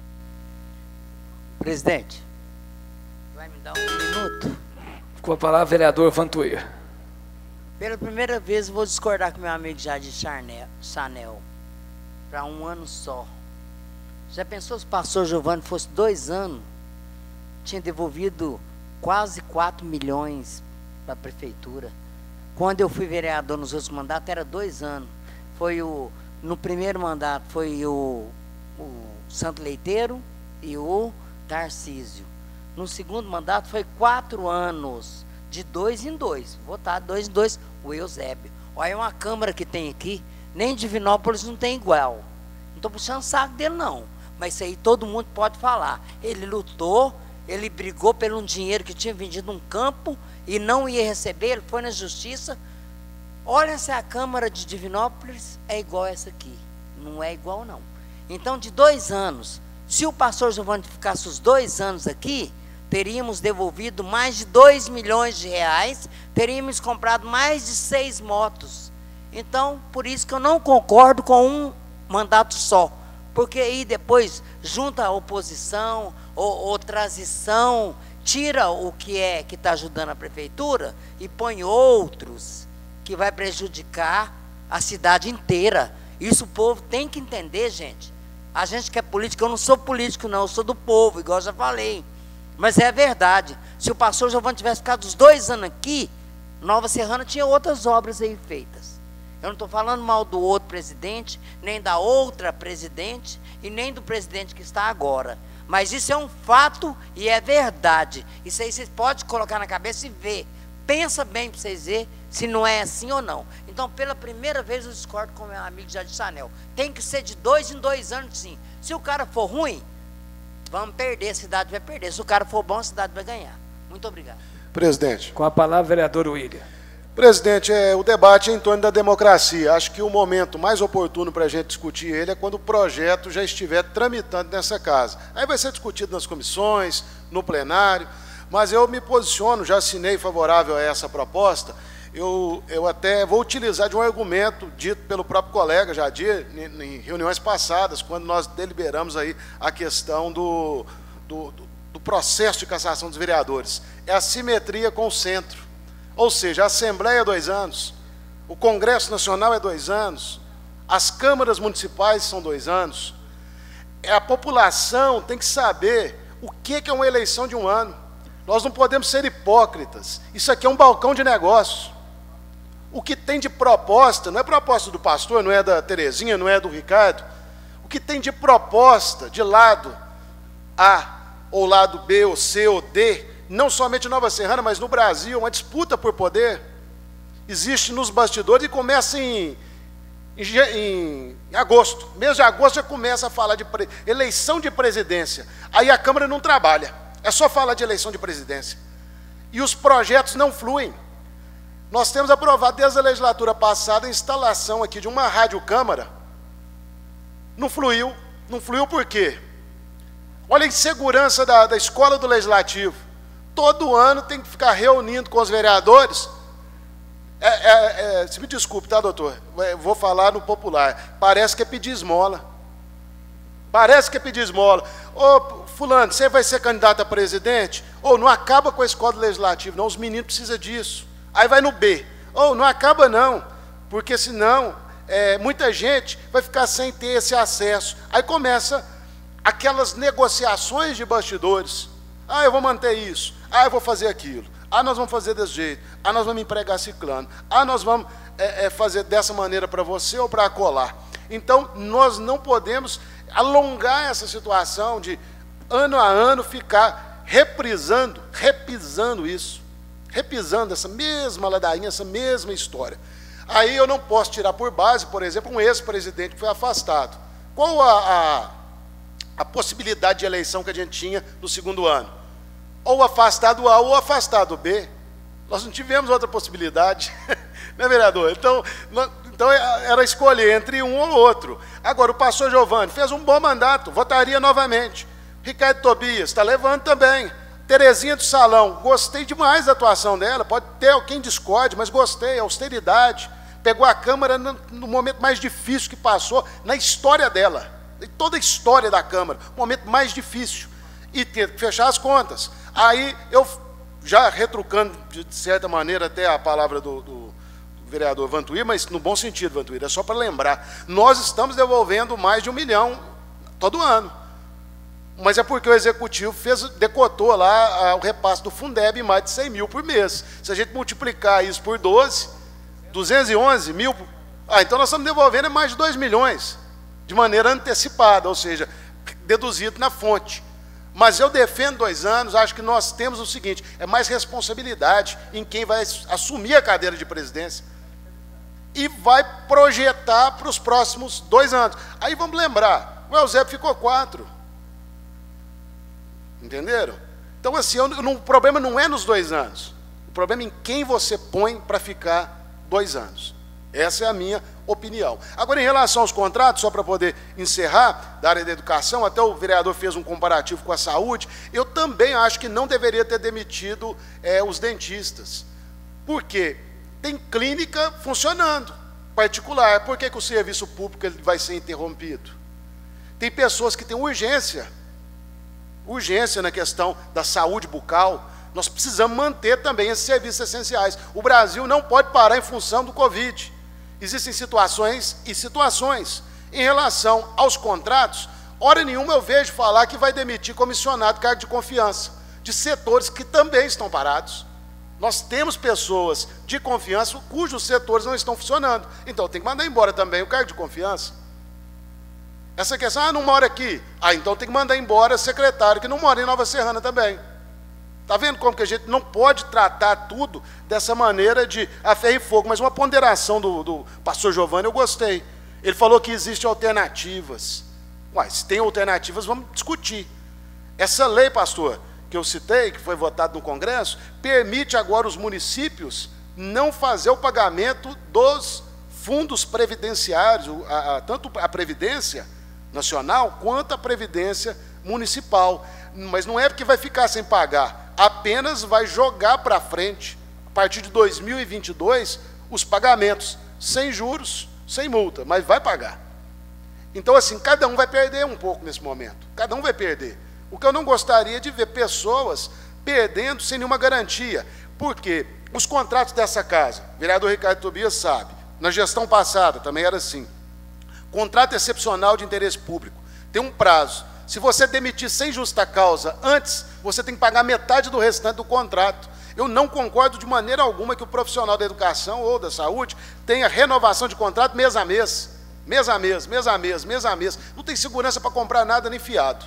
Presidente, vai me dar um minuto? Com a palavra, vereador Vantuir. Pela primeira vez eu vou discordar com meu amigo Jardim Chanel, para um ano só. Já pensou se o pastor Giovanni fosse dois anos? Tinha devolvido quase quatro milhões para a prefeitura. Quando eu fui vereador nos outros mandatos, era dois anos. Foi o, no primeiro mandato foi o, o Santo Leiteiro e o Tarcísio. No segundo mandato foi quatro anos, de dois em dois. Votado dois em dois, o Eusébio. Olha uma Câmara que tem aqui, nem Divinópolis não tem igual. Não estou puxando saco dele não, mas isso aí todo mundo pode falar. Ele lutou, ele brigou por um dinheiro que tinha vendido um campo e não ia receber, ele foi na justiça. Olha se a Câmara de Divinópolis é igual essa aqui. Não é igual não. Então, de dois anos, se o pastor Giovanni ficasse os dois anos aqui, teríamos devolvido mais de dois milhões de reais, teríamos comprado mais de seis motos. Então, por isso que eu não concordo com um mandato só. Porque aí depois junta a oposição ou, ou transição, tira o que é que está ajudando a prefeitura e põe outros que vai prejudicar a cidade inteira. Isso o povo tem que entender, gente. A gente que é político, eu não sou político não, eu sou do povo, igual eu já falei. Mas é verdade. Se o pastor Giovanni tivesse ficado os dois anos aqui, Nova Serrana tinha outras obras aí feitas. Eu não estou falando mal do outro presidente, nem da outra presidente, e nem do presidente que está agora. Mas isso é um fato e é verdade. Isso aí vocês podem colocar na cabeça e ver. Pensa bem para vocês verem se não é assim ou não. Então, pela primeira vez, eu discordo com o meu amigo Jadir Chanel. Tem que ser de dois em dois anos, sim. Se o cara for ruim, vamos perder, a cidade vai perder. Se o cara for bom, a cidade vai ganhar. Muito obrigado. Presidente. Com a palavra, vereador William. Presidente, é, o debate é em torno da democracia. Acho que o momento mais oportuno para a gente discutir ele é quando o projeto já estiver tramitando nessa casa. Aí vai ser discutido nas comissões, no plenário, mas eu me posiciono, já assinei favorável a essa proposta. Eu, eu até vou utilizar de um argumento dito pelo próprio colega Jadir, em, em reuniões passadas, quando nós deliberamos aí a questão do, do, do processo de cassação dos vereadores. É a simetria com o centro. Ou seja, a Assembleia é dois anos, o Congresso Nacional é dois anos, as câmaras municipais são dois anos. A população tem que saber o que é uma eleição de um ano. Nós não podemos ser hipócritas. Isso aqui é um balcão de negócio. O que tem de proposta, não é proposta do pastor, não é da Terezinha, não é do Ricardo. O que tem de proposta de lado A, ou lado B, ou C, ou D, não somente em Nova Serrana, mas no Brasil, uma disputa por poder, existe nos bastidores e começa em, em, em, em agosto. Mês de agosto já começa a falar de pre, eleição de presidência. Aí a Câmara não trabalha, é só falar de eleição de presidência. E os projetos não fluem. Nós temos aprovado desde a legislatura passada a instalação aqui de uma rádio-câmara. Não fluiu. Não fluiu por quê? Olha a insegurança da, da escola do Legislativo. Todo ano tem que ficar reunindo com os vereadores. É, é, é, se me desculpe, tá, doutor? Eu vou falar no popular. Parece que é pedir esmola. Parece que é pedir esmola. Ô, fulano, você vai ser candidato a presidente? Ou não acaba com a escola do Legislativo, não. Os meninos precisam disso. Aí vai no B. Ou não acaba, não. Porque senão, é, muita gente vai ficar sem ter esse acesso. Aí começa aquelas negociações de bastidores. Ah, eu vou manter isso. Ah, eu vou fazer aquilo. Ah, nós vamos fazer desse jeito. Ah, nós vamos empregar ciclano. Ah, nós vamos é, é, fazer dessa maneira para você ou para colar. Então, nós não podemos alongar essa situação de, ano a ano, ficar reprisando, repisando isso. Repisando essa mesma ladainha, essa mesma história. Aí eu não posso tirar por base, por exemplo, um ex-presidente que foi afastado. Qual a, a, a possibilidade de eleição que a gente tinha no segundo ano? Ou afastado A ou afastado B. Nós não tivemos outra possibilidade, né, vereador? Então, nós, então era escolher entre um ou outro. Agora, o pastor Giovanni fez um bom mandato, votaria novamente. Ricardo Tobias está levando também. Terezinha do Salão, gostei demais da atuação dela, pode ter quem discorde, mas gostei, austeridade. Pegou a Câmara no, no momento mais difícil que passou na história dela, em toda a história da Câmara, o momento mais difícil. E ter que fechar as contas. Aí, eu, já retrucando, de certa maneira, até a palavra do, do, do vereador Vantuir, mas no bom sentido, Vantuir, é só para lembrar, nós estamos devolvendo mais de um milhão todo ano. Mas é porque o Executivo fez, decotou lá a, o repasse do Fundeb em mais de cem mil por mês. Se a gente multiplicar isso por doze, duzentos e onze mil, ah, então nós estamos devolvendo mais de dois milhões, de maneira antecipada, ou seja, deduzido na fonte. Mas eu defendo dois anos, acho que nós temos o seguinte, é mais responsabilidade em quem vai assumir a cadeira de presidência e vai projetar para os próximos dois anos. Aí vamos lembrar, o Eusébio ficou quatro. Entenderam? Então, assim, eu, não, o problema não é nos dois anos. O problema é em quem você põe para ficar dois anos. Essa é a minha opinião. Agora, em relação aos contratos, só para poder encerrar, da área da educação, até o vereador fez um comparativo com a saúde, eu também acho que não deveria ter demitido é, os dentistas. Por quê? Tem clínica funcionando, particular. Por que, que o serviço público ele vai ser interrompido? Tem pessoas que têm urgência, urgência na questão da saúde bucal. Nós precisamos manter também esses serviços essenciais. O Brasil não pode parar em função do Covid. Existem situações e situações. Em relação aos contratos, hora nenhuma eu vejo falar que vai demitir comissionado cargo de confiança. de setores que também estão parados. Nós temos pessoas de confiança cujos setores não estão funcionando. Então, tem que mandar embora também o cargo de confiança. Essa questão, ah, não mora aqui. Ah, então tem que mandar embora secretário que não mora em Nova Serrana também. Está vendo como que a gente não pode tratar tudo dessa maneira de a ferro e fogo? Mas uma ponderação do, do pastor Giovanni eu gostei. Ele falou que existem alternativas. Uai, se tem alternativas, vamos discutir. Essa lei, pastor, que eu citei, que foi votada no Congresso, permite agora os municípios não fazer o pagamento dos fundos previdenciários, a, a, tanto a Previdência Nacional quanto a Previdência Municipal. Mas não é porque vai ficar sem pagar, apenas vai jogar para frente, a partir de dois mil e vinte e dois, os pagamentos, sem juros, sem multa, mas vai pagar. Então, assim, cada um vai perder um pouco nesse momento, cada um vai perder. O que eu não gostaria de ver pessoas perdendo sem nenhuma garantia, porque os contratos dessa casa, o vereador Ricardo Tobias sabe, na gestão passada também era assim, contrato excepcional de interesse público, tem um prazo. Se você demitir sem justa causa antes, você tem que pagar metade do restante do contrato. Eu não concordo de maneira alguma que o profissional da educação ou da saúde tenha renovação de contrato mês a mês. Mês a mês, mês a mês, mês a mês. Não tem segurança para comprar nada nem fiado.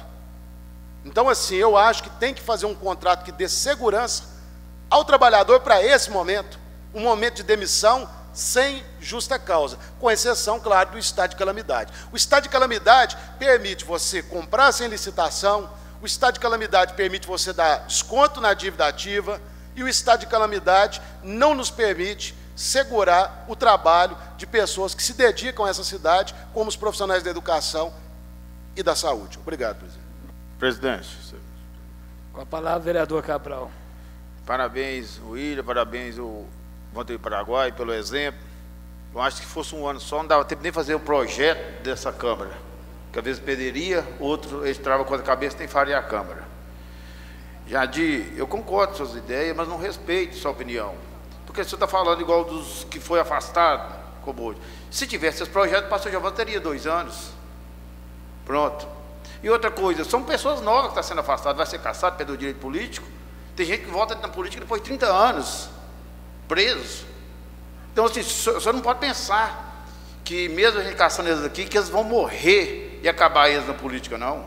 Então, assim, eu acho que tem que fazer um contrato que dê segurança ao trabalhador para esse momento, um momento de demissão sem justa causa, com exceção, claro, do estado de calamidade. O estado de calamidade permite você comprar sem licitação, o estado de calamidade permite você dar desconto na dívida ativa, e o estado de calamidade não nos permite segurar o trabalho de pessoas que se dedicam a essa cidade, como os profissionais da educação e da saúde. Obrigado, presidente. Presidente. Com a palavra, vereador Cabral. Parabéns, William, parabéns, o Vantuí Paraguai, pelo exemplo. Eu acho que fosse um ano só, não dava tempo nem fazer o projeto dessa Câmara, que às vezes perderia, outro entrava com a cabeça nem faria a Câmara. Jadir, eu concordo com suas ideias, mas não respeito sua opinião. Porque você está falando igual dos que foi afastado, como hoje. Se tivesse esse projeto, o pastor Giovanni teria dois anos. Pronto. E outra coisa, são pessoas novas que estão sendo afastadas, vai ser caçado, perdeu o direito político. Tem gente que volta na política depois de trinta anos, preso. Então, assim, você não pode pensar que mesmo a gente caçando eles aqui, que eles vão morrer e acabar eles na política, não.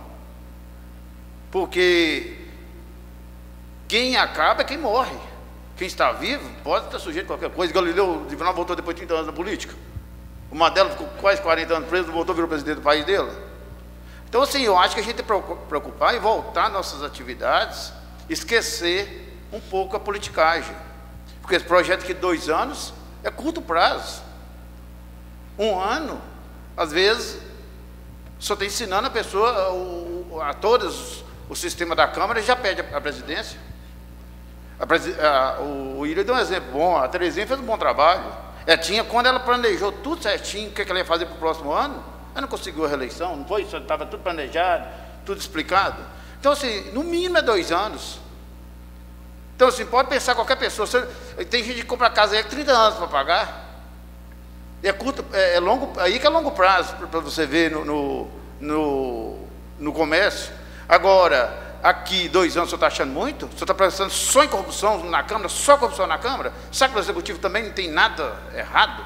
Porque quem acaba é quem morre. Quem está vivo pode estar sujeito a qualquer coisa. Galileu Divinal voltou depois de trinta anos na política. O Mandela ficou quase quarenta anos preso, voltou, virou presidente do país dele. Então, assim, eu acho que a gente tem que preocupar em voltar nossas atividades, esquecer um pouco a politicagem. Porque esse projeto de dois anos é curto prazo. Um ano, às vezes, só está ensinando a pessoa, o, a todos, o sistema da Câmara já pede a presidência. A presi a, o William deu um exemplo bom, a Terezinha fez um bom trabalho. Ela tinha, quando ela planejou tudo certinho, o que ela ia fazer para o próximo ano, ela não conseguiu a reeleição, não foi? Estava tudo planejado, tudo explicado. Então, assim, no mínimo é dois anos. Então, assim, pode pensar qualquer pessoa. Você, tem gente que compra casa aí há trinta anos para pagar. É, curto, é, é longo, aí que é longo prazo, para você ver no, no, no, no comércio. Agora, aqui, dois anos, o senhor está achando muito? O senhor está pensando só em corrupção na Câmara, só corrupção na Câmara? Sabe que o Executivo também não tem nada errado?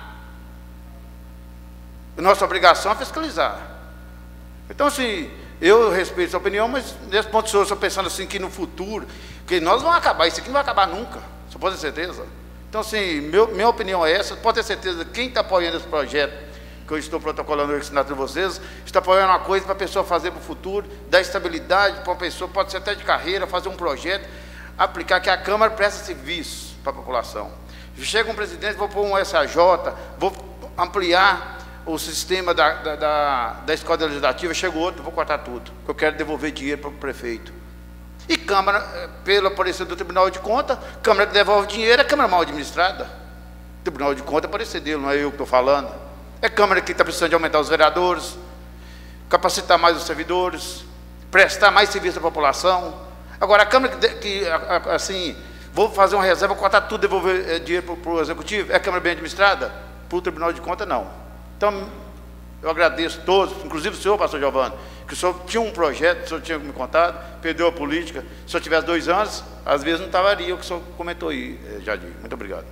Nossa obrigação é fiscalizar. Então, assim, eu respeito a sua opinião, mas nesse ponto, o senhor está pensando assim que no futuro, que nós vamos acabar, isso aqui não vai acabar nunca, o senhor pode ter certeza? Então, assim, meu, minha opinião é essa, pode ter certeza que quem está apoiando esse projeto, que eu estou protocolando o assinatura de vocês, está apoiando uma coisa para a pessoa fazer para o futuro, dar estabilidade para uma pessoa, pode ser até de carreira, fazer um projeto, aplicar, que a Câmara presta serviço para a população. Chega um presidente, vou pôr um S A J, vou ampliar o sistema da, da, da, da escola legislativa, chega outro, vou cortar tudo, eu quero devolver dinheiro para o prefeito. E Câmara, pelo parecer do Tribunal de Contas, Câmara que devolve dinheiro é Câmara mal administrada. Tribunal de Contas é parecer dele, não é eu que estou falando. É Câmara que está precisando de aumentar os vereadores, capacitar mais os servidores, prestar mais serviço à população. Agora, a Câmara que, que assim, vou fazer uma reserva, cortar tudo, devolver dinheiro para o Executivo, é Câmara bem administrada? Para o Tribunal de Contas, não. Então, eu agradeço a todos, inclusive o senhor, pastor Giovanni, que Porque o senhor tinha um projeto, o senhor tinha me contado, perdeu a política. Se o senhor tivesse dois anos, às vezes não estava ali o que o senhor comentou aí, Jadir. Muito obrigado.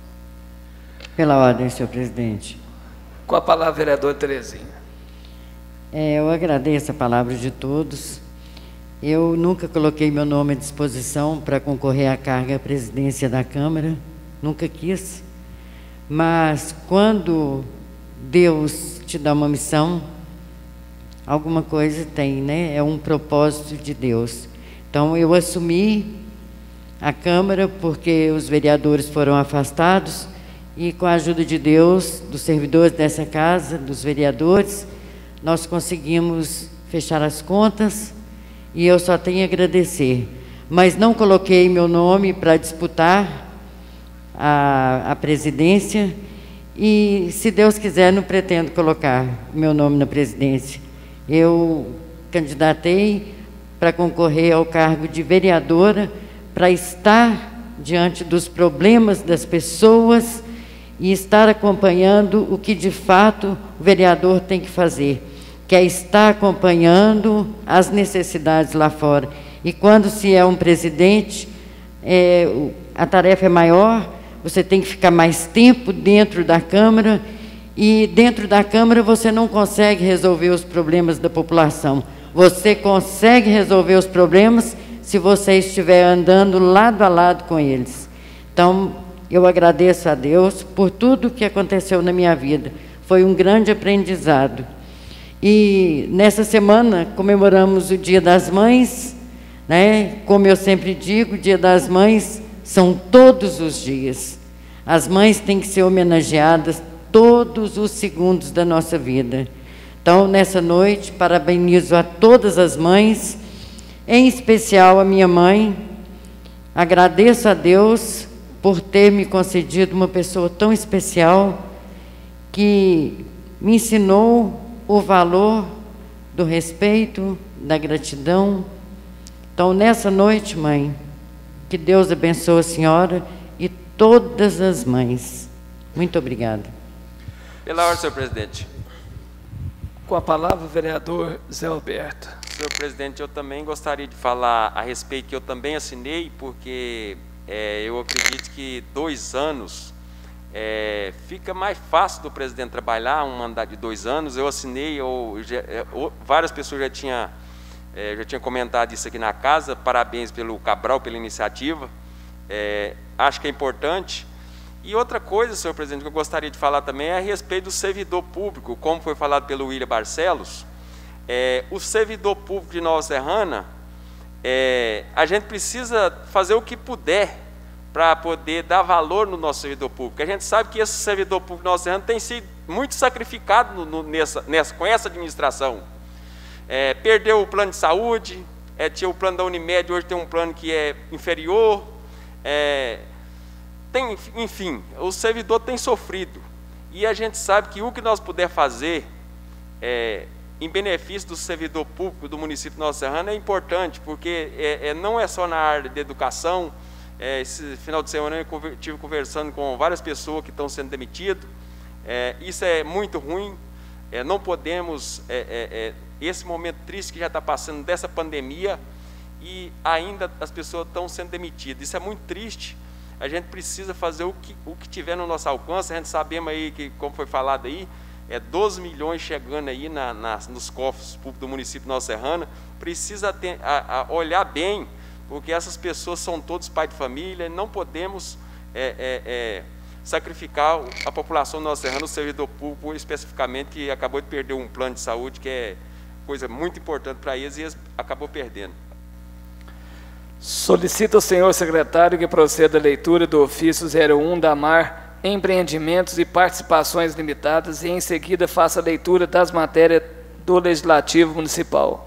Pela ordem, senhor presidente. Com a palavra, vereador Terezinha. É, eu agradeço a palavra de todos. Eu nunca coloquei meu nome à disposição para concorrer à carga à presidência da Câmara, nunca quis. Mas quando Deus te dá uma missão, alguma coisa tem, né? É um propósito de Deus. Então eu assumi a Câmara porque os vereadores foram afastados e com a ajuda de Deus, dos servidores dessa casa, dos vereadores, nós conseguimos fechar as contas e eu só tenho a agradecer. Mas não coloquei meu nome para disputar a, a presidência e, se Deus quiser, não pretendo colocar meu nome na presidência. Eu candidatei para concorrer ao cargo de vereadora, para estar diante dos problemas das pessoas e estar acompanhando o que de fato o vereador tem que fazer, que é estar acompanhando as necessidades lá fora. E quando se é um presidente, é, a tarefa é maior, você tem que ficar mais tempo dentro da Câmara, e dentro da Câmara você não consegue resolver os problemas da população. Você consegue resolver os problemas se você estiver andando lado a lado com eles. Então, eu agradeço a Deus por tudo que aconteceu na minha vida. Foi um grande aprendizado. E nessa semana comemoramos o Dia das Mães, né? Como eu sempre digo, o Dia das Mães são todos os dias. As mães têm que ser homenageadas todos os segundos da nossa vida. Então, nessa noite, parabenizo a todas as mães, em especial a minha mãe. Agradeço a Deus por ter me concedido uma pessoa tão especial que me ensinou o valor do respeito, da gratidão. Então, nessa noite, mãe, que Deus abençoe a senhora e todas as mães. Muito obrigada. Pela ordem, senhor presidente. Com a palavra, o vereador Zé Alberto. Senhor presidente, eu também gostaria de falar a respeito que eu também assinei, porque é, eu acredito que dois anos é, fica mais fácil do presidente trabalhar, um mandato de dois anos. Eu assinei, eu, já, eu, várias pessoas já tinham é, já tinha comentado isso aqui na casa. Parabéns pelo Cabral, pela iniciativa. É, acho que é importante. E outra coisa, senhor presidente, que eu gostaria de falar também é a respeito do servidor público, como foi falado pelo William Barcelos. É, o servidor público de Nova Serrana, é, a gente precisa fazer o que puder para poder dar valor no nosso servidor público. A gente sabe que esse servidor público de Nova Serrana tem sido muito sacrificado no, no, nessa, nessa, com essa administração. É, perdeu o plano de saúde, é, tinha o plano da Unimed, hoje tem um plano que é inferior. É, tem, enfim, o servidor tem sofrido. E a gente sabe que o que nós puder fazer é, em benefício do servidor público do município de Nova Serrana é importante, porque é, é, não é só na área de educação. É, esse final de semana eu estive conversando com várias pessoas que estão sendo demitidas. É, isso é muito ruim. É, não podemos, é, é, é, esse momento triste que já está passando dessa pandemia, e ainda as pessoas estão sendo demitidas. Isso é muito triste. A gente precisa fazer o que, o que tiver no nosso alcance. A gente sabemos aí que, como foi falado aí, é doze milhões chegando aí na, na, nos cofres públicos do município de Nova Serrana. Precisa ter, a, a olhar bem, porque essas pessoas são todos pais de família. Não podemos é, é, é, sacrificar a população de Nova Serrana, o servidor público especificamente, que acabou de perder um plano de saúde, que é coisa muito importante para eles, e eles acabou perdendo. Solicito ao senhor secretário que proceda a leitura do ofício zero um da Mar Empreendimentos e Participações Limitadas e em seguida faça a leitura das matérias do Legislativo Municipal.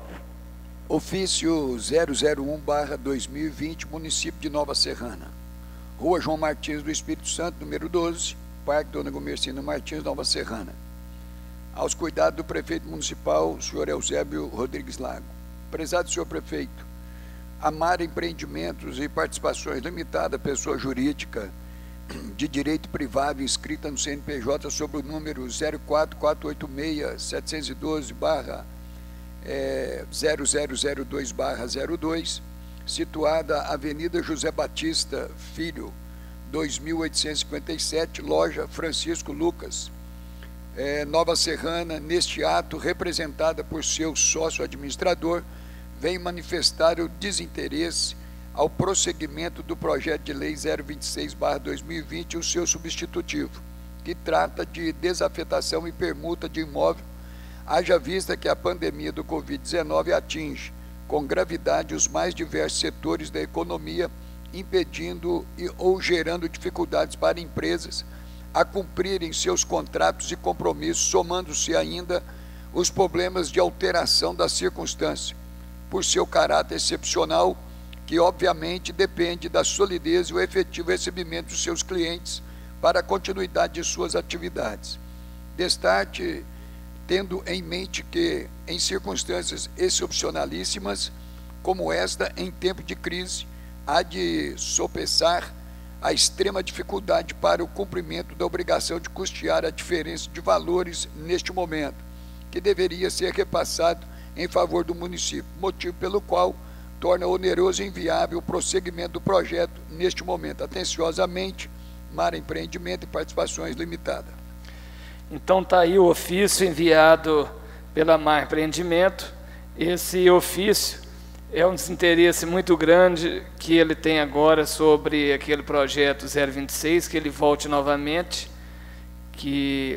Ofício zero zero um barra dois mil e vinte, município de Nova Serrana. Rua João Martins do Espírito Santo, número doze, Parque Dona Gomercina Martins, Nova Serrana. Aos cuidados do prefeito municipal, senhor Eusébio Rodrigues Lago. Prezado senhor prefeito, a Mar Empreendimentos e Participações Limitada, pessoa jurídica de direito privado inscrita no C N P J sob o número zero quatro quatro oito seis sete um dois barra é, zero zero zero dois barra zero dois, situada Avenida José Batista Filho, dois mil oitocentos e cinquenta e sete, loja Francisco Lucas, é, Nova Serrana. Neste ato, representada por seu sócio administrador, vem manifestar o desinteresse ao prosseguimento do projeto de lei zero vinte e seis barra dois mil e vinte e o seu substitutivo, que trata de desafetação e permuta de imóvel, haja vista que a pandemia do Covid dezenove atinge com gravidade os mais diversos setores da economia, impedindo e, ou gerando dificuldades para empresas a cumprirem seus contratos e compromissos, somando-se ainda os problemas de alteração das circunstâncias, por seu caráter excepcional, que obviamente depende da solidez e o efetivo recebimento dos seus clientes para a continuidade de suas atividades. Destarte, tendo em mente que, em circunstâncias excepcionalíssimas, como esta, em tempo de crise, há de sopesar a extrema dificuldade para o cumprimento da obrigação de custear a diferença de valores neste momento, que deveria ser repassado em favor do município, motivo pelo qual torna oneroso e inviável o prosseguimento do projeto neste momento. Atenciosamente, Mar Empreendimento e Participações Limitada. Então está aí o ofício enviado pela Mar Empreendimento. Esse ofício é um desinteresse muito grande que ele tem agora sobre aquele projeto zero vinte e seis, que ele volte novamente, que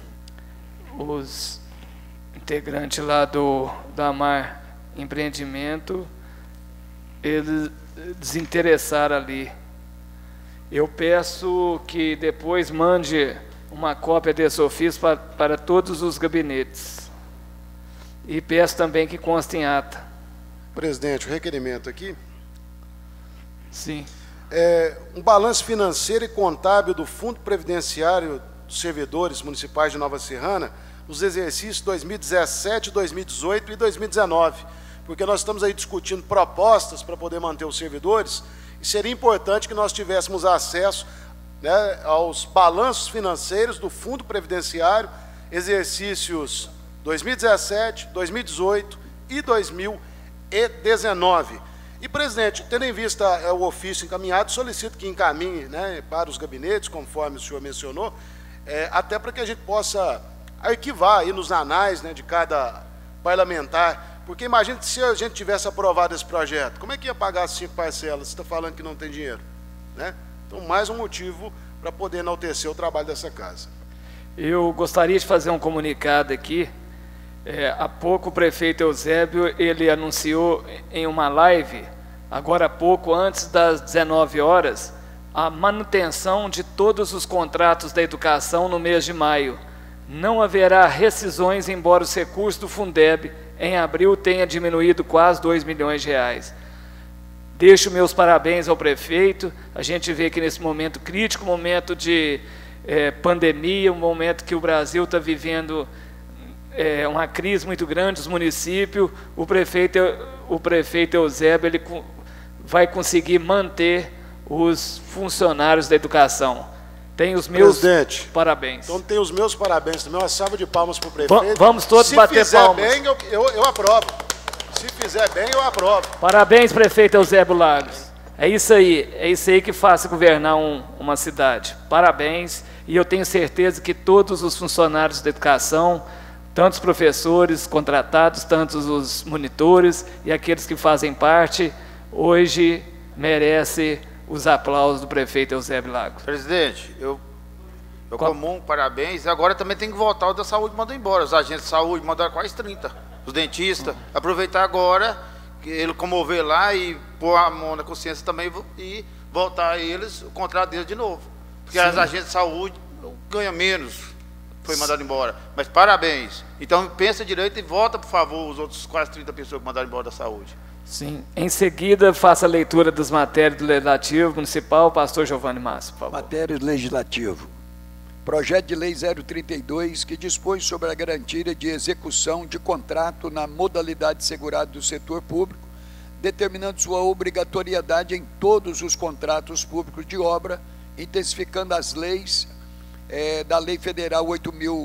os integrantes lá do, da Mar Empreendimento, eles desinteressaram ali. Eu peço que depois mande uma cópia desse ofício para, para todos os gabinetes. E peço também que conste em ata. Presidente, o requerimento aqui. Sim. É, um balanço financeiro e contábil do Fundo Previdenciário dos Servidores Municipais de Nova Serrana nos exercícios dois mil e dezessete, dois mil e dezoito e dois mil e dezenove, porque nós estamos aí discutindo propostas para poder manter os servidores, e seria importante que nós tivéssemos acesso, né, aos balanços financeiros do Fundo Previdenciário, exercícios dois mil e dezessete, dois mil e dezoito e dois mil e dezenove. E, presidente, tendo em vista é, o ofício encaminhado, solicito que encaminhe, né, para os gabinetes, conforme o senhor mencionou, é, até para que a gente possa arquivar aí nos anais, né, de cada parlamentar, porque imagine que se a gente tivesse aprovado esse projeto, como é que ia pagar as cinco parcelas? Você está falando que não tem dinheiro, né? Então, mais um motivo para poder enaltecer o trabalho dessa casa. Eu gostaria de fazer um comunicado aqui. É, há pouco o prefeito Eusébio, ele anunciou em uma live, agora há pouco, antes das dezenove horas, a manutenção de todos os contratos da educação no mês de maio. Não haverá rescisões, embora os recursos do Fundeb em abril tenha diminuído quase dois milhões de reais. Deixo meus parabéns ao prefeito. A gente vê que nesse momento crítico, momento de é, pandemia, um momento que o Brasil está vivendo é, uma crise muito grande, os municípios, o prefeito, o prefeito Eusébio, ele vai conseguir manter os funcionários da educação. Tem os meus Presidente, parabéns. Então tem os meus parabéns também, uma salva de palmas para o prefeito. Vamos todos Se bater palmas. Se fizer bem, eu, eu, eu aprovo. Se fizer bem, eu aprovo. Parabéns, prefeito Eusébio Lagos. É isso aí, é isso aí que faz governar um, uma cidade. Parabéns, e eu tenho certeza que todos os funcionários da educação, tanto os professores contratados, tanto os monitores e aqueles que fazem parte, hoje merecem os aplausos do prefeito Eusébio Lagos. Presidente, eu, eu comum, parabéns. Agora também tem que voltar o da saúde, mandou embora. Os agentes de saúde mandaram quase trinta. Os dentistas. Uhum. Aproveitar agora, que ele comover lá e pôr a mão na consciência também e voltar a eles, o contrato deles de novo. Porque Sim. as agentes de saúde ganham menos, foi mandado embora. Mas parabéns. Então pensa direito e volta, por favor, os outros quase trinta pessoas que mandaram embora da saúde. Sim. Em seguida, faça a leitura das matérias do Legislativo Municipal, pastor Giovanni Massa, por favor. Matérias do Legislativo. Projeto de Lei zero trinta e dois, que dispõe sobre a garantia de execução de contrato na modalidade segurada do setor público, determinando sua obrigatoriedade em todos os contratos públicos de obra, intensificando as leis é, da Lei Federal oito mil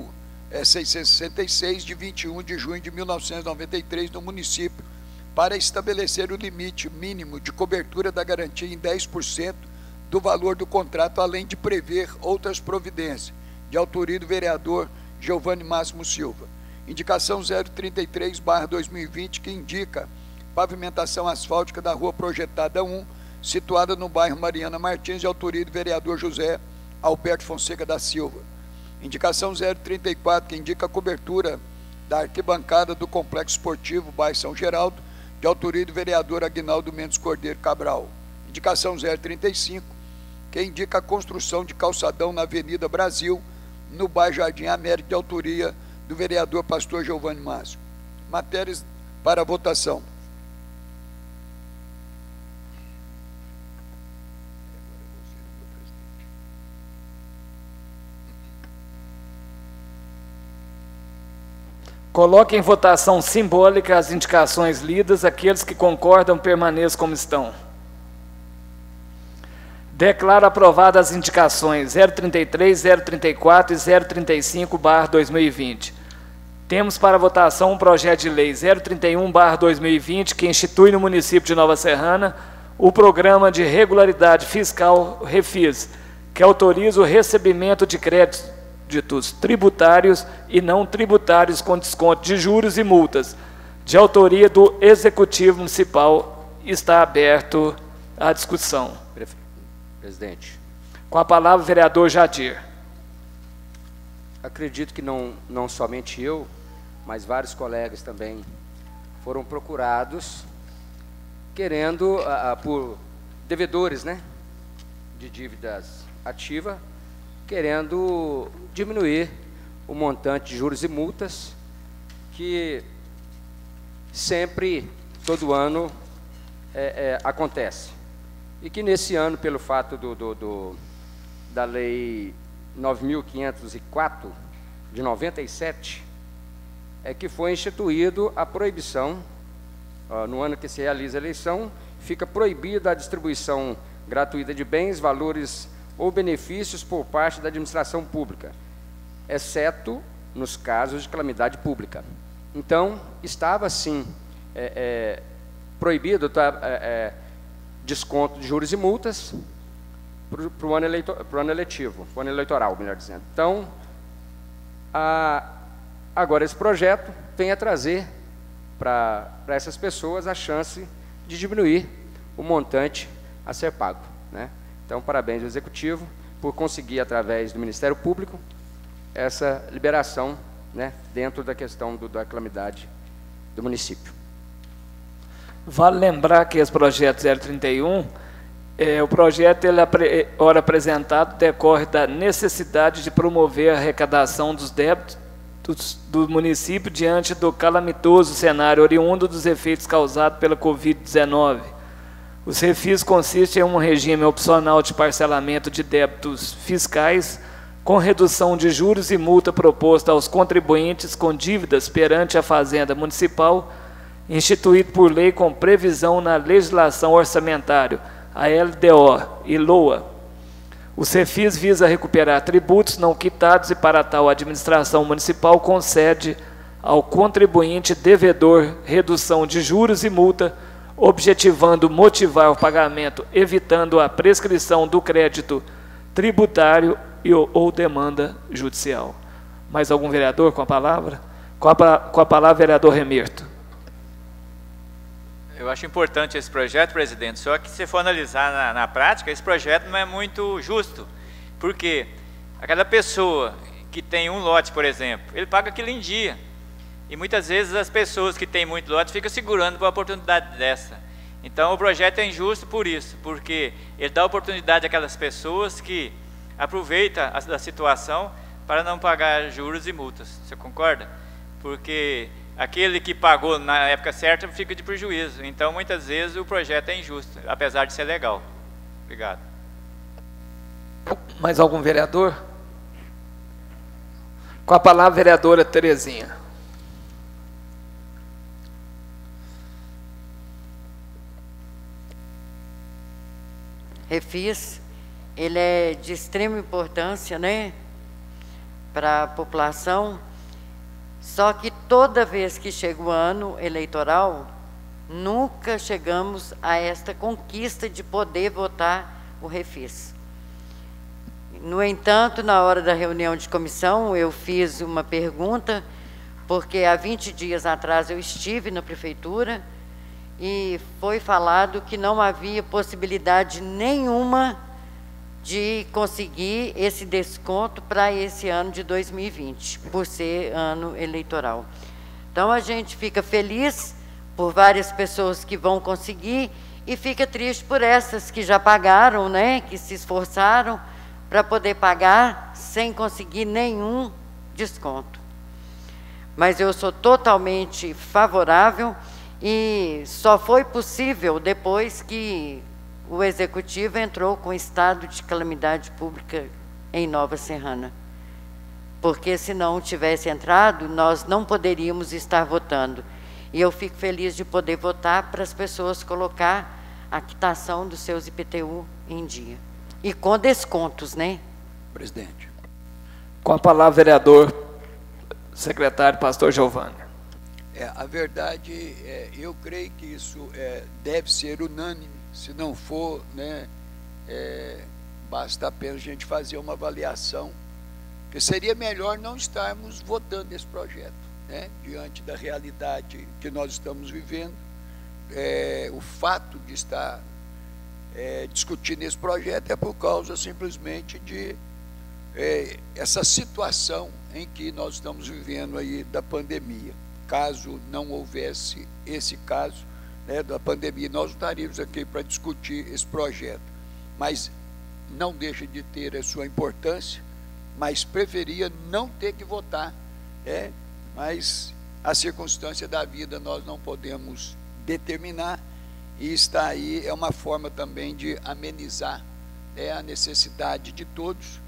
é, seiscentos e sessenta e seis, de vinte e um de junho de mil novecentos e noventa e três, no município, para estabelecer o limite mínimo de cobertura da garantia em dez por cento do valor do contrato, além de prever outras providências, de autoria do vereador Giovanni Máximo Silva. Indicação zero trinta e três barra dois mil e vinte, que indica pavimentação asfáltica da rua projetada um, situada no bairro Mariana Martins, de autoria do vereador José Alberto Fonseca da Silva. Indicação zero trinta e quatro, que indica a cobertura da arquibancada do Complexo Esportivo bairro São Geraldo, de autoria do vereador Aguinaldo Mendes Cordeiro Cabral. Indicação zero trinta e cinco, que indica a construção de calçadão na Avenida Brasil, no bairro Jardim América, de autoria do vereador Pastor Giovanni Máximo. Matérias para votação. Coloque em votação simbólica as indicações lidas. Aqueles que concordam permaneçam como estão. Declaro aprovadas as indicações zero trinta e três, zero trinta e quatro e zero trinta e cinco barra dois mil e vinte. Temos para votação um projeto de lei zero trinta e um barra dois mil e vinte, que institui no município de Nova Serrana o Programa de Regularidade Fiscal Refis, que autoriza o recebimento de créditos tributários e não tributários com desconto de juros e multas, de autoria do Executivo Municipal. Está aberto a discussão. Presidente. Com a palavra, o vereador Jadir. Acredito que não, não somente eu, mas vários colegas também foram procurados querendo, ah, por devedores, né, de dívidas ativas, querendo diminuir o montante de juros e multas que sempre, todo ano, é, é, acontece. E que nesse ano, pelo fato do, do, do, da Lei nove mil quinhentos e quatro, de noventa e sete, é que foi instituído a proibição, ó, no ano que se realiza a eleição, fica proibida a distribuição gratuita de bens, valores ou benefícios por parte da administração pública, exceto nos casos de calamidade pública. Então, estava, sim, é, é, proibido tá, é, é, desconto de juros e multas para o ano, ano eletivo, para o ano eleitoral, melhor dizendo. Então, a, agora esse projeto vem a trazer para essas pessoas a chance de diminuir o montante a ser pago, né? Então, parabéns ao Executivo por conseguir, através do Ministério Público, essa liberação, né, dentro da questão do, da calamidade do município. Vale lembrar que esse projeto zero trinta e um, é, o projeto, ele, ora apresentado, decorre da necessidade de promover a arrecadação dos débitos do município diante do calamitoso cenário oriundo dos efeitos causados pela Covid dezenove. Os refis consistem em um regime opcional de parcelamento de débitos fiscais com redução de juros e multa proposta aos contribuintes com dívidas perante a Fazenda Municipal, instituído por lei com previsão na legislação orçamentária, a L D O e L O A. Os refis visam recuperar tributos não quitados e, para tal, a administração municipal concede ao contribuinte devedor redução de juros e multa, objetivando motivar o pagamento, evitando a prescrição do crédito tributário e, ou, ou demanda judicial. Mais algum vereador com a palavra? Com a, com a palavra, vereador Remirto. Eu acho importante esse projeto, presidente, só que se for analisar na, na prática, esse projeto não é muito justo, porque aquela pessoa que tem um lote, por exemplo, ele paga aquilo em dia. E muitas vezes as pessoas que têm muito lote ficam segurando por uma oportunidade dessa. Então o projeto é injusto por isso, porque ele dá oportunidade àquelas pessoas que aproveitam a, a situação para não pagar juros e multas. Você concorda? Porque aquele que pagou na época certa fica de prejuízo. Então muitas vezes o projeto é injusto, apesar de ser legal. Obrigado. Mais algum vereador? Com a palavra, vereadora Terezinha. Refis, ele é de extrema importância, né, para a população, Só que toda vez que chega o ano eleitoral, nunca chegamos a esta conquista de poder votar o refis. No entanto, na hora da reunião de comissão, eu fiz uma pergunta, porque há vinte dias atrás eu estive na prefeitura e foi falado que não havia possibilidade nenhuma de conseguir esse desconto para esse ano de dois mil e vinte, por ser ano eleitoral. Então, a gente fica feliz por várias pessoas que vão conseguir e fica triste por essas que já pagaram, né, que se esforçaram para poder pagar sem conseguir nenhum desconto. Mas eu sou totalmente favorável e só foi possível depois que o Executivo entrou com estado de calamidade pública em Nova Serrana. Porque se não tivesse entrado, nós não poderíamos estar votando. E eu fico feliz de poder votar para as pessoas colocar a quitação dos seus I P T U em dia. E com descontos, né? Presidente. Com a palavra, vereador, secretário, pastor Giovanni. É, a verdade, é, eu creio que isso é, deve ser unânime. Se não for, né, é, basta apenas a gente fazer uma avaliação, que seria melhor não estarmos votando esse projeto, né, diante da realidade que nós estamos vivendo. É, o fato de estar é, discutindo esse projeto é por causa simplesmente de é, essa situação em que nós estamos vivendo aí da pandemia. Caso não houvesse esse caso, né, da pandemia, nós estaríamos aqui para discutir esse projeto, mas não deixa de ter a sua importância, mas preferia não ter que votar, é, mas a circunstância da vida nós não podemos determinar, e está aí, é uma forma também de amenizar, né, a necessidade de todos,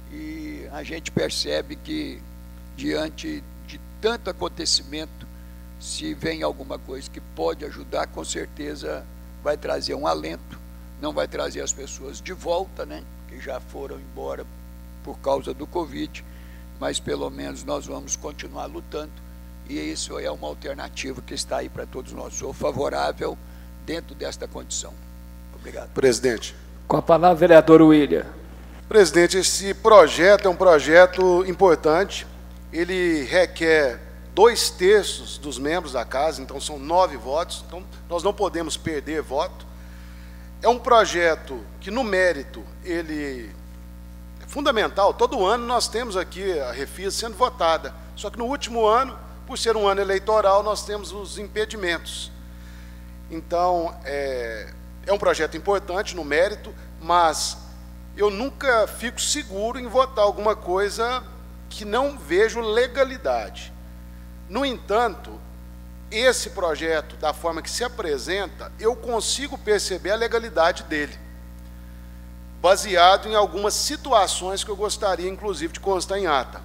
e a gente percebe que diante de tanto acontecimento, se vem alguma coisa que pode ajudar, com certeza vai trazer um alento, não vai trazer as pessoas de volta, né, que já foram embora por causa do Covid, mas pelo menos nós vamos continuar lutando, e isso é uma alternativa que está aí para todos nós. Sou favorável dentro desta condição. Obrigado. Presidente. Com a palavra, vereador William. Presidente, esse projeto é um projeto importante, ele requer dois terços dos membros da casa, então são nove votos, então nós não podemos perder voto. É um projeto que, no mérito, ele é fundamental. Todo ano nós temos aqui a Refis sendo votada, só que no último ano, por ser um ano eleitoral, nós temos os impedimentos. Então, é, é um projeto importante no mérito, mas eu nunca fico seguro em votar alguma coisa que não vejo legalidade. No entanto, esse projeto, da forma que se apresenta, eu consigo perceber a legalidade dele, baseado em algumas situações que eu gostaria, inclusive, de constar em ata.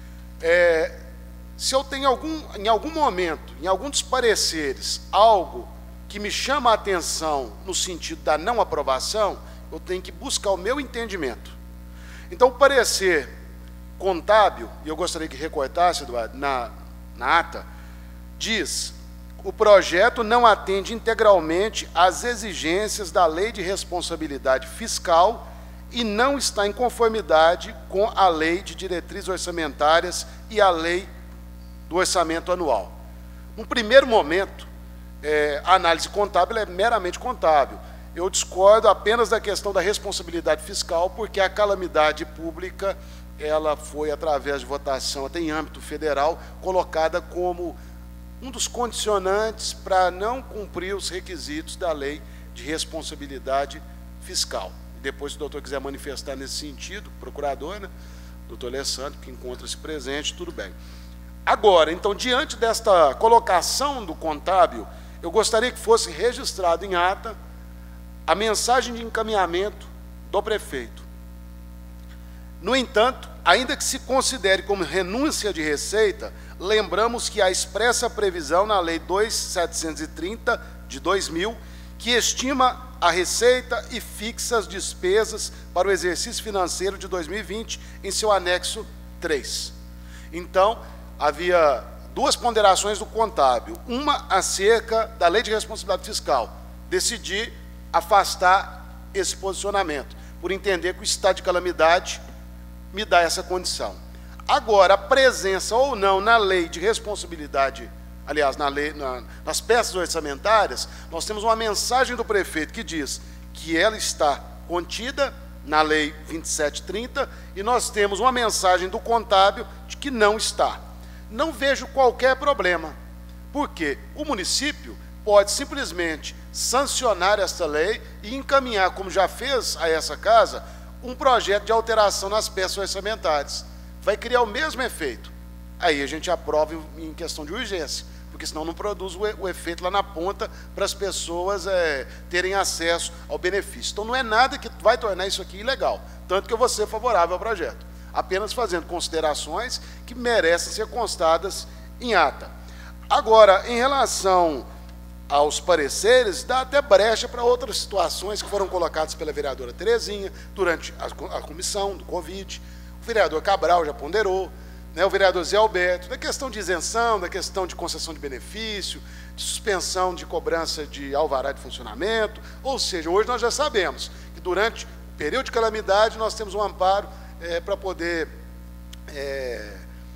É, se eu tenho algum, em algum momento, em algum dos pareceres, algo que me chama a atenção no sentido da não aprovação, eu tenho que buscar o meu entendimento. Então, o parecer contábil, e eu gostaria que recortasse, Eduardo, na, na ata, diz: o projeto não atende integralmente às exigências da Lei de Responsabilidade Fiscal e não está em conformidade com a Lei de Diretrizes Orçamentárias e a Lei do Orçamento Anual. No primeiro momento, é, a análise contábil é meramente contábil. Eu discordo apenas da questão da responsabilidade fiscal, porque a calamidade pública, ela foi, através de votação, até em âmbito federal, colocada como um dos condicionantes para não cumprir os requisitos da Lei de Responsabilidade Fiscal. Depois, se o doutor quiser manifestar nesse sentido, procurador, né, doutor Alessandro, que encontra-se presente, tudo bem. Agora, então, diante desta colocação do contábil, eu gostaria que fosse registrado em ata a mensagem de encaminhamento do prefeito. No entanto, ainda que se considere como renúncia de receita, lembramos que há expressa previsão na Lei dois mil setecentos e trinta, de dois mil, que estima a receita e fixa as despesas para o exercício financeiro de dois mil e vinte, em seu anexo três. Então, havia duas ponderações do contábil. Uma acerca da lei de responsabilidade fiscal. Decidi afastar esse posicionamento, por entender que o estado de calamidade me dá essa condição. Agora, a presença ou não na lei de responsabilidade, aliás, na lei, na, nas peças orçamentárias, nós temos uma mensagem do prefeito que diz que ela está contida na lei vinte e sete trinta, e nós temos uma mensagem do contábil de que não está. Não vejo qualquer problema, porque o município pode simplesmente sancionar essa lei e encaminhar, como já fez a essa casa, um projeto de alteração nas peças orçamentárias. Vai criar o mesmo efeito. Aí a gente aprova em questão de urgência, porque senão não produz o efeito lá na ponta para as pessoas é, terem acesso ao benefício. Então não é nada que vai tornar isso aqui ilegal, tanto que eu vou ser favorável ao projeto, apenas fazendo considerações que merecem ser constadas em ata. Agora, em relação aos pareceres, dá até brecha para outras situações que foram colocadas pela vereadora Terezinha durante a, a comissão do Covid. O vereador Cabral já ponderou, né, o vereador Zé Alberto, da questão de isenção, da questão de concessão de benefício, de suspensão de cobrança de alvará de funcionamento. Ou seja, hoje nós já sabemos que durante o período de calamidade nós temos um amparo é, para poder é,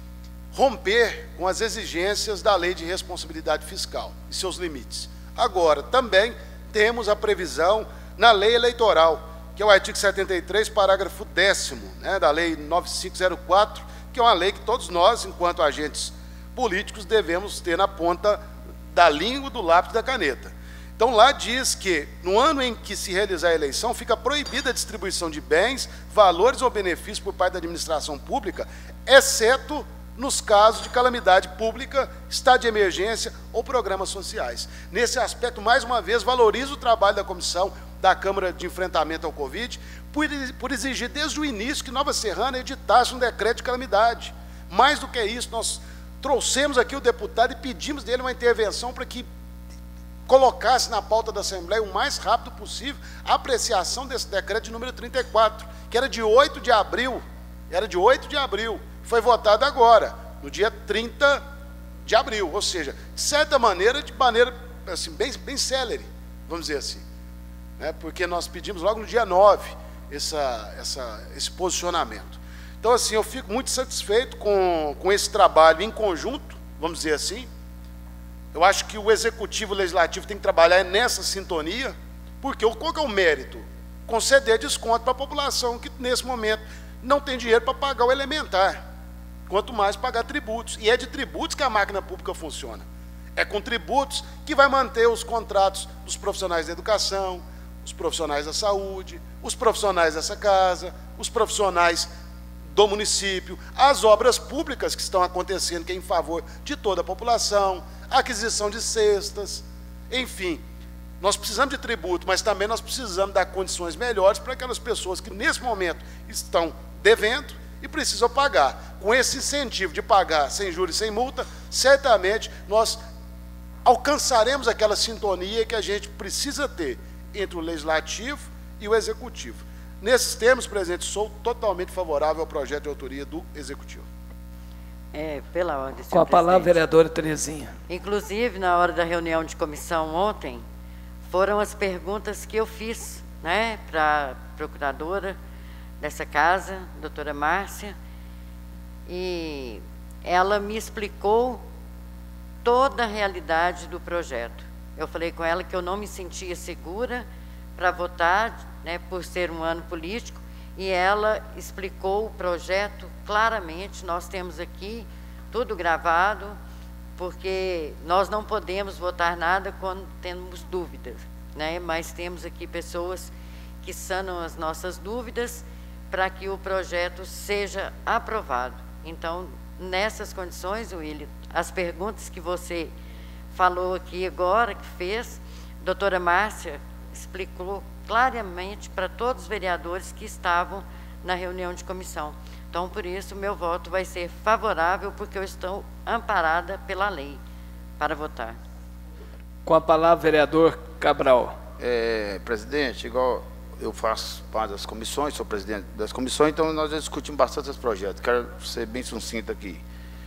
romper com as exigências da lei de responsabilidade fiscal e seus limites. Agora, também temos a previsão na lei eleitoral, que é o artigo setenta e três, parágrafo décimo, né, da lei nove mil quinhentos e quatro, que é uma lei que todos nós, enquanto agentes políticos, devemos ter na ponta da língua, do lápis e da caneta. Então, lá diz que, no ano em que se realizar a eleição, fica proibida a distribuição de bens, valores ou benefícios por parte da administração pública, exceto nos casos de calamidade pública, estado de emergência ou programas sociais. Nesse aspecto, mais uma vez, valorizo o trabalho da comissão da Câmara de Enfrentamento ao Covid, por, por exigir desde o início que Nova Serrana editasse um decreto de calamidade. Mais do que isso, nós trouxemos aqui o deputado e pedimos dele uma intervenção para que colocasse na pauta da Assembleia o mais rápido possível a apreciação desse decreto de número trinta e quatro, que era de oito de abril, era de oito de abril, foi votado agora, no dia trinta de abril, ou seja, de certa maneira, de maneira assim, bem, bem célere, vamos dizer assim, né, porque nós pedimos logo no dia nove essa, essa, esse posicionamento. Então, assim, eu fico muito satisfeito com, com esse trabalho em conjunto, vamos dizer assim. Eu acho que o Executivo e o Legislativo tem que trabalhar nessa sintonia, porque qual que é o mérito? Conceder desconto para a população que, nesse momento, não tem dinheiro para pagar o elementar, quanto mais pagar tributos. E é de tributos que a máquina pública funciona. É com tributos que vai manter os contratos dos profissionais da educação, os profissionais da saúde, os profissionais dessa casa, os profissionais do município, as obras públicas que estão acontecendo, que é em favor de toda a população, a aquisição de cestas, enfim. Nós precisamos de tributo, mas também nós precisamos dar condições melhores para aquelas pessoas que, nesse momento, estão devendo e precisam pagar. Com esse incentivo de pagar sem juros e sem multa, certamente nós alcançaremos aquela sintonia que a gente precisa ter entre o Legislativo e o Executivo. Nesses termos, presidente, sou totalmente favorável ao projeto de autoria do Executivo. É, pela ordem, senhor Com a palavra, presidente. vereadora Terezinha. Inclusive, na hora da reunião de comissão ontem, foram as perguntas que eu fiz, né, para a procuradora dessa casa, doutora Márcia, e ela me explicou toda a realidade do projeto. Eu falei com ela que eu não me sentia segura para votar, né, por ser um ano político, e ela explicou o projeto claramente. Nós temos aqui tudo gravado, porque nós não podemos votar nada quando temos dúvidas, né? Mas temos aqui pessoas que sanam as nossas dúvidas para que o projeto seja aprovado. Então, nessas condições, William, as perguntas que você falou aqui agora, que fez, a doutora Márcia explicou claramente para todos os vereadores que estavam na reunião de comissão. Então, por isso, o meu voto vai ser favorável, porque eu estou amparada pela lei para votar. Com a palavra, vereador Cabral. É, presidente, igual eu faço parte das comissões, sou presidente das comissões, então nós já discutimos bastante esse projeto. Quero ser bem sucinto aqui.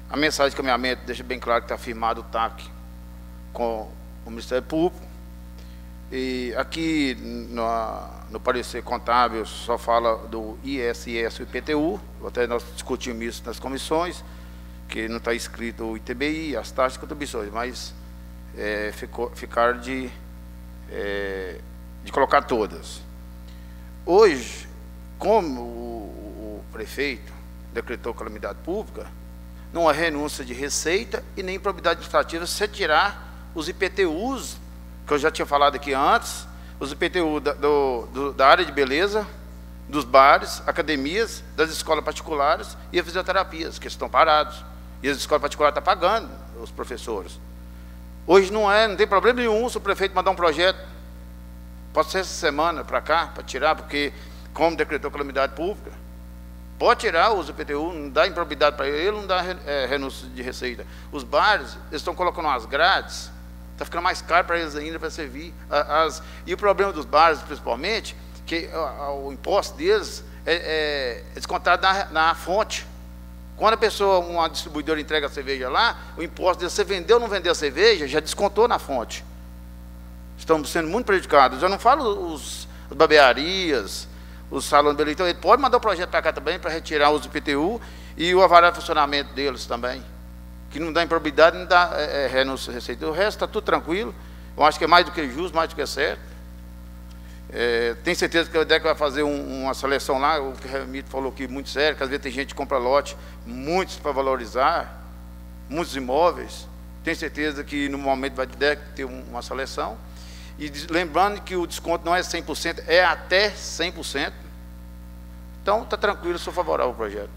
A mensagem de caminhamento deixa bem claro que está firmado o T A C com o Ministério Público. E aqui no, no parecer contábil só fala do I S I S e o I P T U, até nós discutimos isso nas comissões, que não está escrito o I T B I, as taxas e contribuições, mas é, ficou, ficaram de, é, de colocar todas. Hoje, como o, o prefeito decretou calamidade pública, não há renúncia de receita e nem improbidade administrativa se tirar os I P T Us, que eu já tinha falado aqui antes, os I P T U da, do, do, da área de beleza, dos bares, academias, das escolas particulares e as fisioterapias, que estão parados. E as escolas particulares estão pagando os professores. Hoje não é, não tem problema nenhum se o prefeito mandar um projeto, pode ser essa semana para cá, para tirar, porque como decretou calamidade pública, pode tirar os I P T U, não dá improbidade para ele, não dá é, renúncia de receita. Os bares, eles estão colocando umas grades, está ficando mais caro para eles ainda para servir. As, e o problema dos bares, principalmente, que a, o imposto deles é, é, é descontado na, na fonte. Quando a pessoa, uma distribuidora entrega a cerveja lá, o imposto dele, você vendeu ou não vendeu a cerveja, já descontou na fonte. Estamos sendo muito prejudicados. Eu não falo os, as barbearias, os salões de beleza. Então, ele pode mandar o projeto para cá também, para retirar os I P T U e o alvará de funcionamento deles também. Que não dá improbidade, não dá é, é, renúncia de receita. O resto está tudo tranquilo. Eu acho que é mais do que justo, mais do que certo. É, tenho certeza que o D E C vai fazer um, uma seleção lá, o que o Remito falou aqui, muito sério, que às vezes tem gente que compra lote, muitos para valorizar, muitos imóveis. Tenho certeza que no momento vai ter uma seleção. E lembrando que o desconto não é cem por cento, é até cem por cento. Então, está tranquilo, sou favorável ao projeto.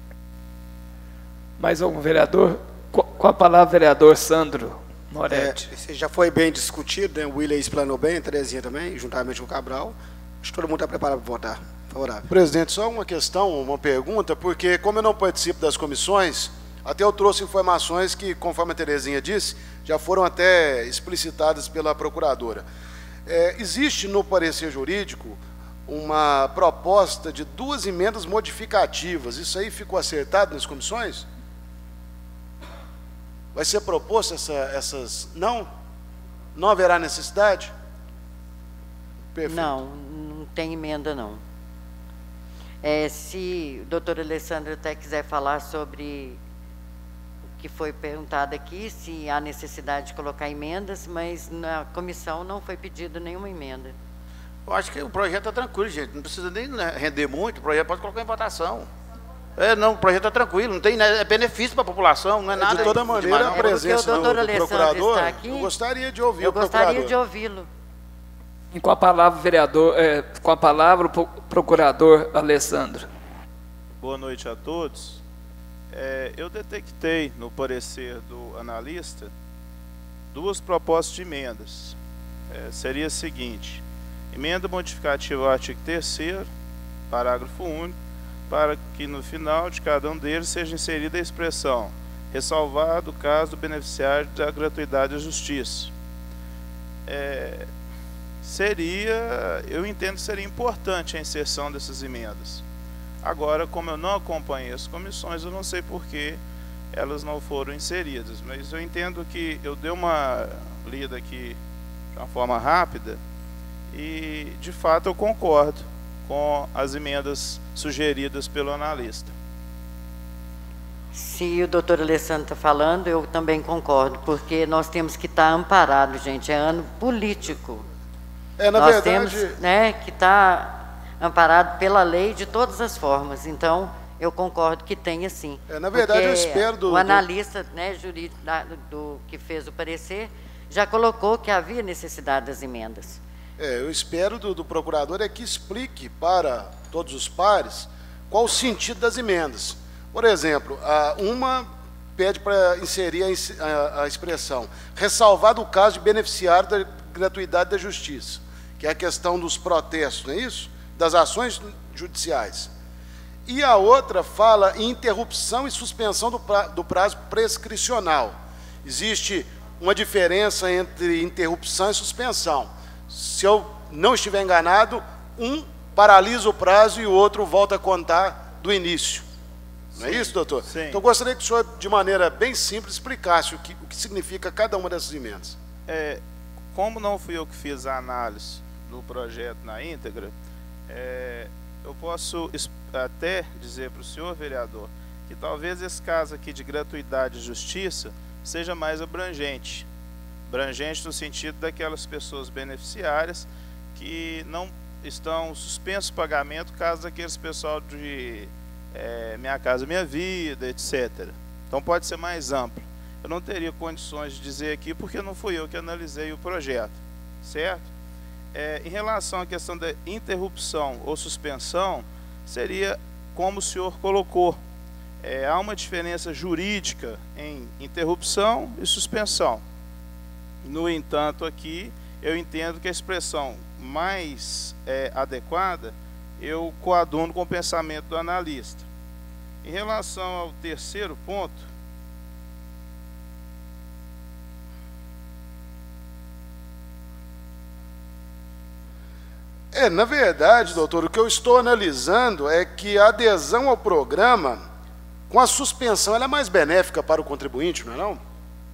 Mais algum vereador? Com a palavra, vereador Sandro Moretti. É, esse já foi bem discutido, né? O William explanou bem, a Terezinha também, juntamente com o Cabral. Acho que todo mundo está preparado para votar. Favorável. Presidente, só uma questão, uma pergunta, porque como eu não participo das comissões, até eu trouxe informações que, conforme a Terezinha disse, já foram até explicitadas pela procuradora. É, existe no parecer jurídico uma proposta de duas emendas modificativas. Isso aí ficou acertado nas comissões? Vai ser proposto essa, essas... Não? Não haverá necessidade? Perfeito. Não, não tem emenda, não. É, se o doutor Alessandro até quiser falar sobre o que foi perguntado aqui, se há necessidade de colocar emendas, mas na comissão não foi pedido nenhuma emenda. Eu acho que o projeto está tranquilo, gente. Não precisa nem render muito, o projeto pode colocar em votação. É, não, o projeto é tranquilo, não tem, é benefício para a população, não é, é nada. De toda maneira, a presença é do, do procurador, está aqui, eu gostaria de ouvir eu o procurador. Eu gostaria de ouvi-lo. E com a palavra, vereador, é, com a palavra, o procurador Alessandro. Boa noite a todos. É, eu detectei no parecer do analista duas propostas de emendas. É, seria a seguinte: emenda modificativa ao artigo terceiro, parágrafo único, para que no final de cada um deles seja inserida a expressão ressalvado o caso do beneficiário da gratuidade da justiça. É, seria, eu entendo que seria importante a inserção dessas emendas. Agora, como eu não acompanhei as comissões, eu não sei por que elas não foram inseridas, mas eu entendo que eu dei uma lida aqui de uma forma rápida e, de fato, eu concordo com as emendas sugeridas pelo analista. Se o doutor Alessandro está falando, eu também concordo, porque nós temos que estar amparados, gente, é ano político. É, na nós verdade... temos, né, que estar amparado pela lei de todas as formas, então eu concordo que tenha sim. É, na verdade, eu espero do... O analista, né, jurídico do, do, que fez o parecer, já colocou que havia necessidade das emendas. É, eu espero do, do procurador é que explique para todos os pares qual o sentido das emendas. Por exemplo, a, uma pede para inserir a, a, a expressão ressalvado o caso de beneficiário da gratuidade da justiça, que é a questão dos protestos, não é isso? Das ações judiciais. E a outra fala em interrupção e suspensão do, pra, do prazo prescricional. Existe uma diferença entre interrupção e suspensão. Se eu não estiver enganado, um paralisa o prazo e o outro volta a contar do início. Não é isso, doutor? Sim. Então, eu gostaria que o senhor, de maneira bem simples, explicasse o que, o que significa cada uma dessas emendas. É, como não fui eu que fiz a análise do projeto na íntegra, é, eu posso até dizer para o senhor, vereador, que talvez esse caso aqui de gratuidade e justiça seja mais abrangente. Abrangente no sentido daquelas pessoas beneficiárias que não estão suspensos o pagamento, caso daqueles pessoal de é, Minha Casa Minha Vida, etcétera. Então pode ser mais amplo. Eu não teria condições de dizer aqui porque não fui eu que analisei o projeto, certo? É, em relação à questão da interrupção ou suspensão, seria como o senhor colocou. É, há uma diferença jurídica em interrupção e suspensão. No entanto, aqui eu entendo que a expressão mais é, adequada, eu coaduno com o pensamento do analista. Em relação ao terceiro ponto, É, na verdade, doutor, o que eu estou analisando é que a adesão ao programa, com a suspensão, ela é mais benéfica para o contribuinte, não é não?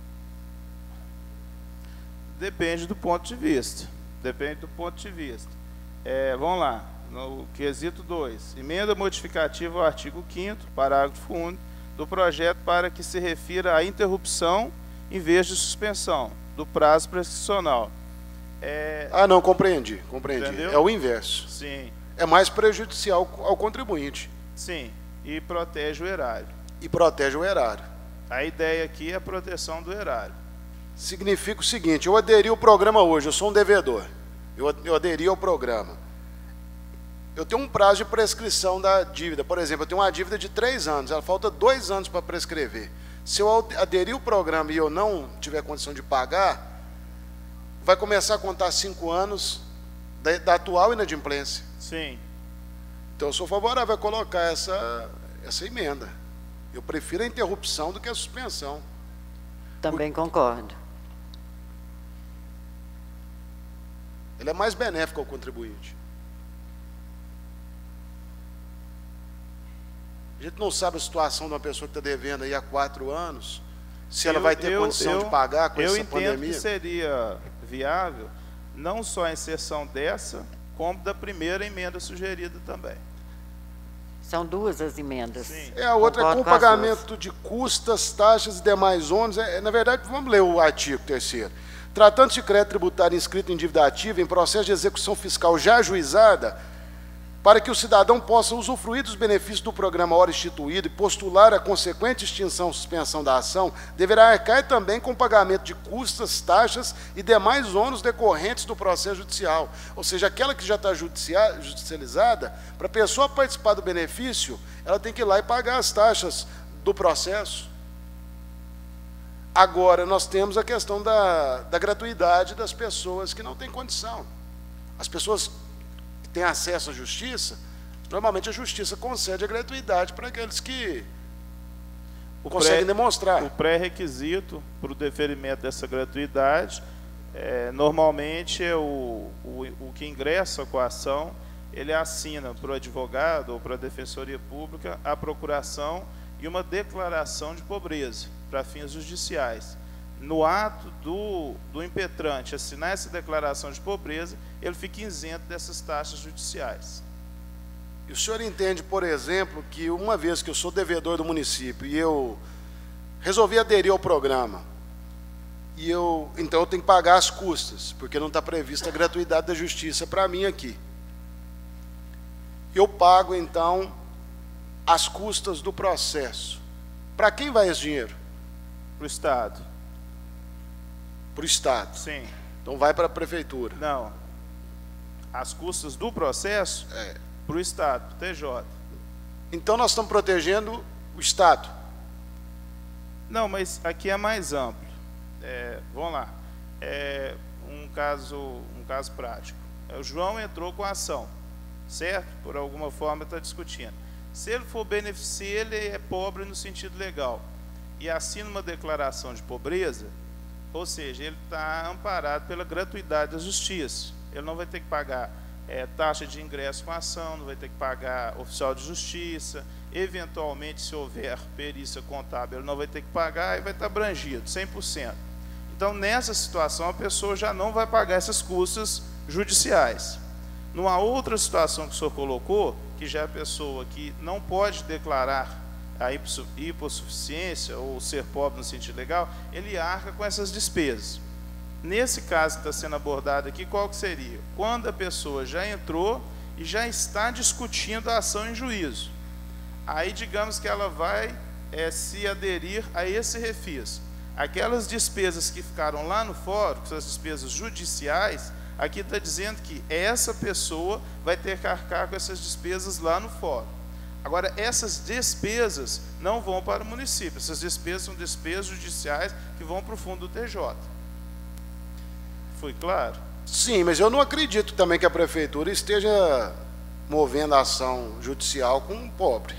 depende do ponto de vista. Depende do ponto de vista. É, vamos lá, no quesito dois. Emenda modificativa ao artigo quinto, parágrafo único, do projeto para que se refira à interrupção em vez de suspensão do prazo prescricional. É... Ah, não, compreendi, compreendi. Entendeu? É o inverso. Sim. É mais prejudicial ao contribuinte. Sim, e protege o erário. E protege o erário. A ideia aqui é a proteção do erário. Significa o seguinte, eu aderi ao programa hoje, eu sou um devedor. Eu, eu aderi ao programa. Eu tenho um prazo de prescrição da dívida. Por exemplo, eu tenho uma dívida de três anos, ela falta dois anos para prescrever. Se eu aderir ao programa e eu não tiver condição de pagar, vai começar a contar cinco anos da, da atual inadimplência. Sim. Então, eu sou favorável a colocar essa, essa emenda. Eu prefiro a interrupção do que a suspensão. Também concordo. Ela é mais benéfica ao contribuinte. A gente não sabe a situação de uma pessoa que está devendo aí há quatro anos, se ela Eu- vai ter eu- condição eu- de pagar com eu essa entendo pandemia. que seria viável não só a inserção dessa, como da primeira emenda sugerida também. São duas as emendas. É, a outra é Concordo com com o as duas. pagamento de custas, taxas e demais ônus. É, é, na verdade, vamos ler o artigo terceiro. Tratando-se de crédito tributário inscrito em dívida ativa em processo de execução fiscal já ajuizada, para que o cidadão possa usufruir dos benefícios do programa hora instituído e postular a consequente extinção ou suspensão da ação, deverá arcar também com o pagamento de custas, taxas e demais ônus decorrentes do processo judicial. Ou seja, aquela que já está judicia- judicializada, para a pessoa participar do benefício, ela tem que ir lá e pagar as taxas do processo. Agora, nós temos a questão da, da gratuidade das pessoas que não têm condição. As pessoas que têm acesso à justiça, normalmente a justiça concede a gratuidade para aqueles que conseguem pré- demonstrar. O pré-requisito para o deferimento dessa gratuidade, é, normalmente, é o, o, o que ingressa com a ação, ele assina para o advogado ou para a defensoria pública a procuração e uma declaração de pobreza para fins judiciais. No ato do, do impetrante assinar essa declaração de pobreza, ele fica isento dessas taxas judiciais. E o senhor entende, por exemplo, que uma vez que eu sou devedor do município e eu resolvi aderir ao programa, e eu, então eu tenho que pagar as custas, porque não está prevista a gratuidade da justiça para mim aqui. Eu pago, então, as custas do processo. Para quem vai esse dinheiro? Para o Estado. Para o Estado. Sim. Então vai para a prefeitura. Não. As custas do processo é para o Estado, para o T J. Então nós estamos protegendo o Estado. Não, mas aqui é mais amplo. É, vamos lá. É, um caso, um caso prático. O João entrou com a ação, certo? Por alguma forma está discutindo. Se ele for beneficiar, ele é pobre no sentido legal e assina uma declaração de pobreza, ou seja, ele está amparado pela gratuidade da justiça. Ele não vai ter que pagar é, taxa de ingresso com ação, não vai ter que pagar oficial de justiça, eventualmente, se houver perícia contábil, ele não vai ter que pagar e vai estar abrangido, cem por cento. Então, nessa situação, a pessoa já não vai pagar essas custas judiciais. Numa outra situação que o senhor colocou, que já é a pessoa que não pode declarar a hipossuficiência ou ser pobre no sentido legal, ele arca com essas despesas. Nesse caso que está sendo abordado aqui, qual que seria? Quando a pessoa já entrou e já está discutindo a ação em juízo. Aí, digamos que ela vai é, se aderir a esse refis. Aquelas despesas que ficaram lá no fórum, que são as despesas judiciais, aqui está dizendo que essa pessoa vai ter que arcar com essas despesas lá no fórum. Agora, essas despesas não vão para o município, essas despesas são despesas judiciais que vão para o fundo do T J. Foi claro? Sim, mas eu não acredito também que a prefeitura esteja movendo a ação judicial com um pobre,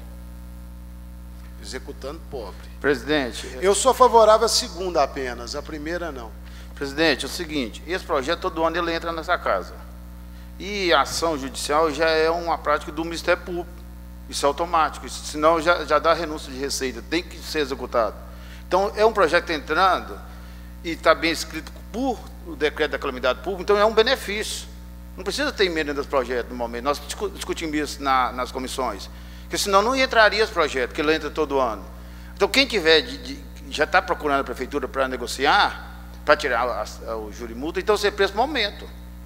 executando pobre. Presidente, eu sou favorável à segunda apenas, a primeira não. Presidente, é o seguinte, esse projeto todo ano ele entra nessa casa. E a ação judicial já é uma prática do Ministério Público. Isso é automático, isso, senão já, já dá renúncia de receita, tem que ser executado. Então, é um projeto entrando e está bem escrito por o decreto da calamidade pública, então é um benefício. Não precisa ter emenda desse projeto no momento. Nós discutimos isso na, nas comissões, porque senão não entraria esse projeto, porque ele entra todo ano. Então, quem tiver, de, de, já está procurando a prefeitura para negociar, para tirar a, a, o júri multa, então você presta um momento.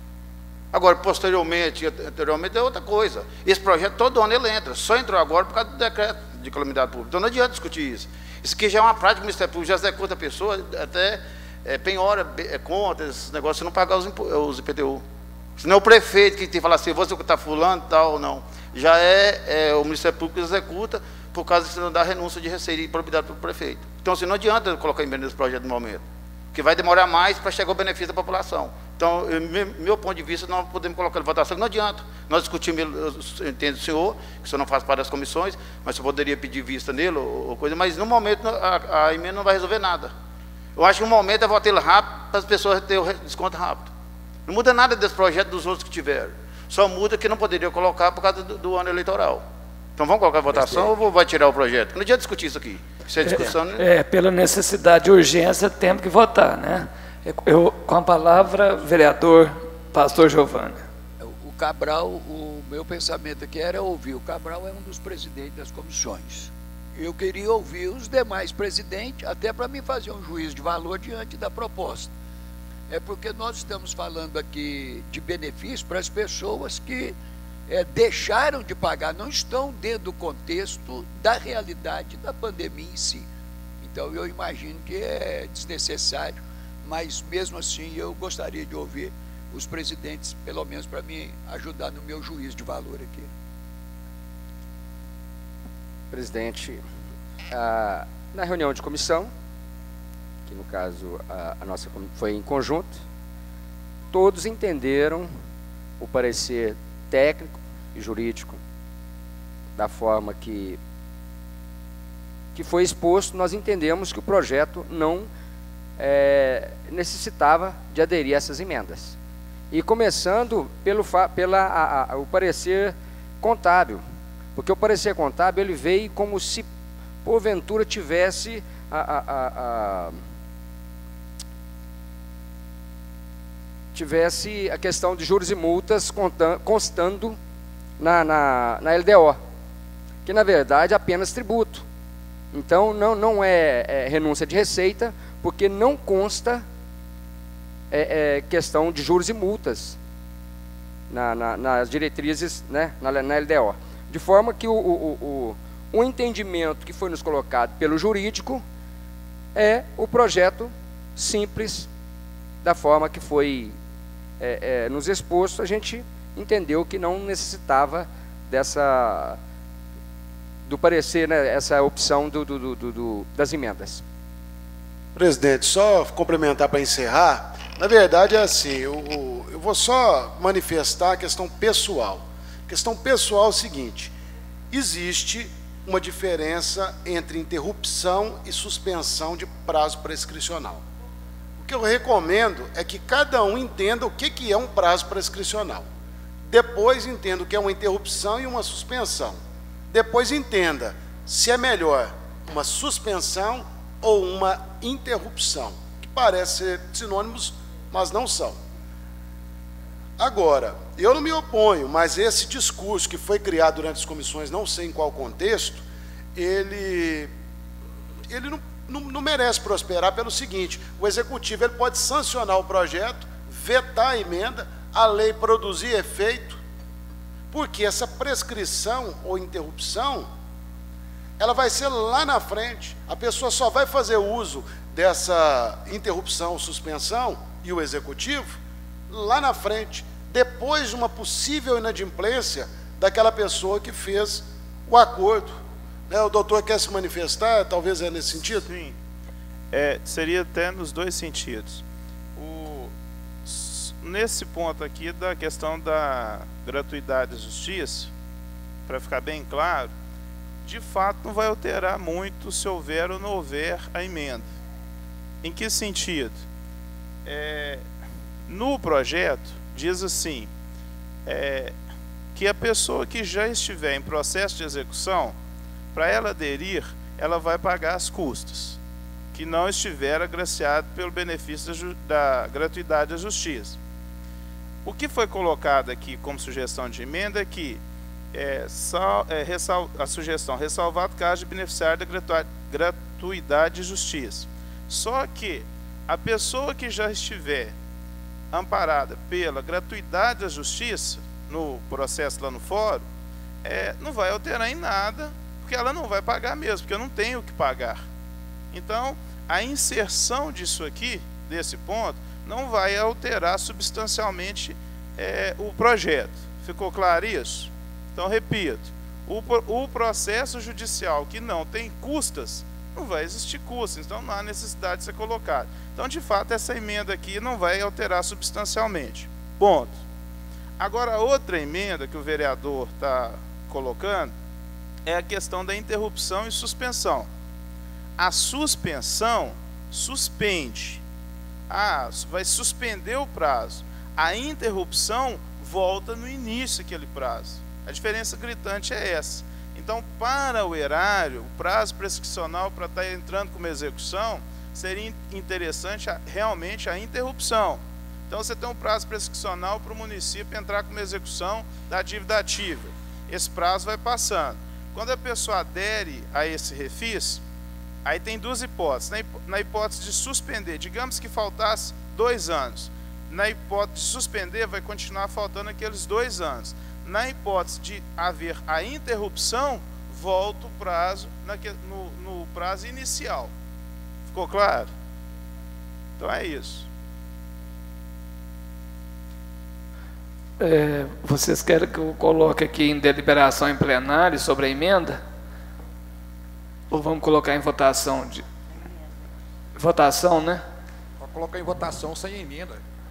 Agora, posteriormente, anteriormente é outra coisa. Esse projeto todo ano ele entra, só entrou agora por causa do decreto de calamidade pública. Então não adianta discutir isso. Isso aqui já é uma prática do Ministério Público, já executa a pessoa, até é, penhora, é, contas, esses negócios, se não pagar os, os I P T U. Senão é o prefeito que tem que falar assim, vou executar fulano, tal ou não. Já é, é o Ministério Público que executa, por causa de não dar renúncia de receita e probidade para o prefeito. Então assim, não adianta colocar emenda nesse projeto no momento, porque vai demorar mais para chegar o benefício da população. Então, eu, meu ponto de vista, não podemos colocar em votação, não adianta. Nós discutimos, eu entendo o senhor, que o senhor não faz parte das comissões, mas você poderia pedir vista nele, ou, ou coisa, mas no momento a, a emenda não vai resolver nada. Eu acho que o momento é votar ele rápido, para as pessoas terem o desconto rápido. Não muda nada desse projeto dos outros que tiveram. Só muda que não poderia colocar por causa do, do ano eleitoral. Então, vamos colocar em votação ou vai tirar o projeto? Não adianta discutir isso aqui. Isso é discussão, né? É, é, pela necessidade de urgência, temos que votar, né? Eu, com a palavra, vereador Pastor Giovanni. O Cabral, o meu pensamento aqui era ouvir. O Cabral é um dos presidentes das comissões. Eu queria ouvir os demais presidentes, até para me fazer um juízo de valor diante da proposta. É porque nós estamos falando aqui de benefício para as pessoas que é, deixaram de pagar, não estão dentro do contexto da realidade da pandemia em si. Então, eu imagino que é desnecessário. Mas, mesmo assim, eu gostaria de ouvir os presidentes, pelo menos para me ajudar no meu juízo de valor aqui. Presidente, ah, na reunião de comissão, que no caso a, a nossa foi em conjunto, todos entenderam o parecer técnico e jurídico da forma que, que foi exposto. Nós entendemos que o projeto não É, necessitava de aderir a essas emendas. E começando pelo pela, a, a, o parecer contábil, porque o parecer contábil ele veio como se porventura tivesse a, a, a, a, tivesse a questão de juros e multas constando na, na, na L D O, que na verdade é apenas tributo. Então não, não é, é renúncia de receita, porque não consta é, é, questão de juros e multas na, na, nas diretrizes, né, na, na L D O. De forma que o, o, o, o entendimento que foi nos colocado pelo jurídico é o projeto simples, da forma que foi é, é, nos exposto. A gente entendeu que não necessitava dessa, do parecer, né, essa opção do, do, do, do, das emendas. Presidente, só complementar para encerrar, na verdade é assim, eu, eu vou só manifestar a questão pessoal. A questão pessoal é o seguinte, existe uma diferença entre interrupção e suspensão de prazo prescricional. O que eu recomendo é que cada um entenda o que, que é um prazo prescricional. depois entenda o que é uma interrupção e uma suspensão. Depois entenda se é melhor uma suspensão ou uma interrupção, que parece ser sinônimos, mas não são. Agora, eu não me oponho, mas esse discurso que foi criado durante as comissões, não sei em qual contexto, ele, ele não, não, não merece prosperar pelo seguinte: o executivo ele pode sancionar o projeto, vetar a emenda, a lei produzir efeito, porque essa prescrição ou interrupção, ela vai ser lá na frente. A pessoa só vai fazer uso dessa interrupção ou suspensão, e o executivo, lá na frente, depois de uma possível inadimplência daquela pessoa que fez o acordo. Né, o doutor quer se manifestar, talvez é nesse sentido? Sim, é, seria até nos dois sentidos. O, nesse ponto aqui da questão da gratuidade da justiça, para ficar bem claro, de fato não vai alterar muito se houver ou não houver a emenda. Em que sentido? É, no projeto diz assim, é, que a pessoa que já estiver em processo de execução, para ela aderir, ela vai pagar as custas, que não estiver agraciado pelo benefício da, da gratuidade da justiça. O que foi colocado aqui como sugestão de emenda é que é, sal, é, ressal, a sugestão, ressalvado caso de beneficiário da gratuidade de justiça. Só que a pessoa que já estiver amparada pela gratuidade da justiça, no processo lá no fórum, é, não vai alterar em nada, porque ela não vai pagar mesmo, porque eu não tenho o que pagar. Então, a inserção disso aqui, desse ponto, não vai alterar substancialmente é, o projeto. Ficou claro isso? Então, repito, o, o processo judicial que não tem custas, não vai existir custas, então não há necessidade de ser colocado. Então, de fato, essa emenda aqui não vai alterar substancialmente. Ponto. Agora, outra emenda que o vereador está colocando é a questão da interrupção e suspensão. A suspensão suspende. Ah, vai suspender o prazo. A interrupção volta no início daquele prazo. A diferença gritante é essa. Então, para o erário, o prazo prescricional para estar entrando com uma execução, seria interessante a, realmente a interrupção. Então, você tem um prazo prescricional para o município entrar com uma execução da dívida ativa. Esse prazo vai passando. Quando a pessoa adere a esse refis, aí tem duas hipóteses. Na, hipó na hipótese de suspender, digamos que faltasse dois anos. Na hipótese de suspender, vai continuar faltando aqueles dois anos. Na hipótese de haver a interrupção, volta o prazo naque, no, no prazo inicial. Ficou claro? Então é isso. É, vocês querem que eu coloque aqui em deliberação em plenário sobre a emenda? Ou vamos colocar em votação? De... Votação, né? Pode colocar em votação sem emenda.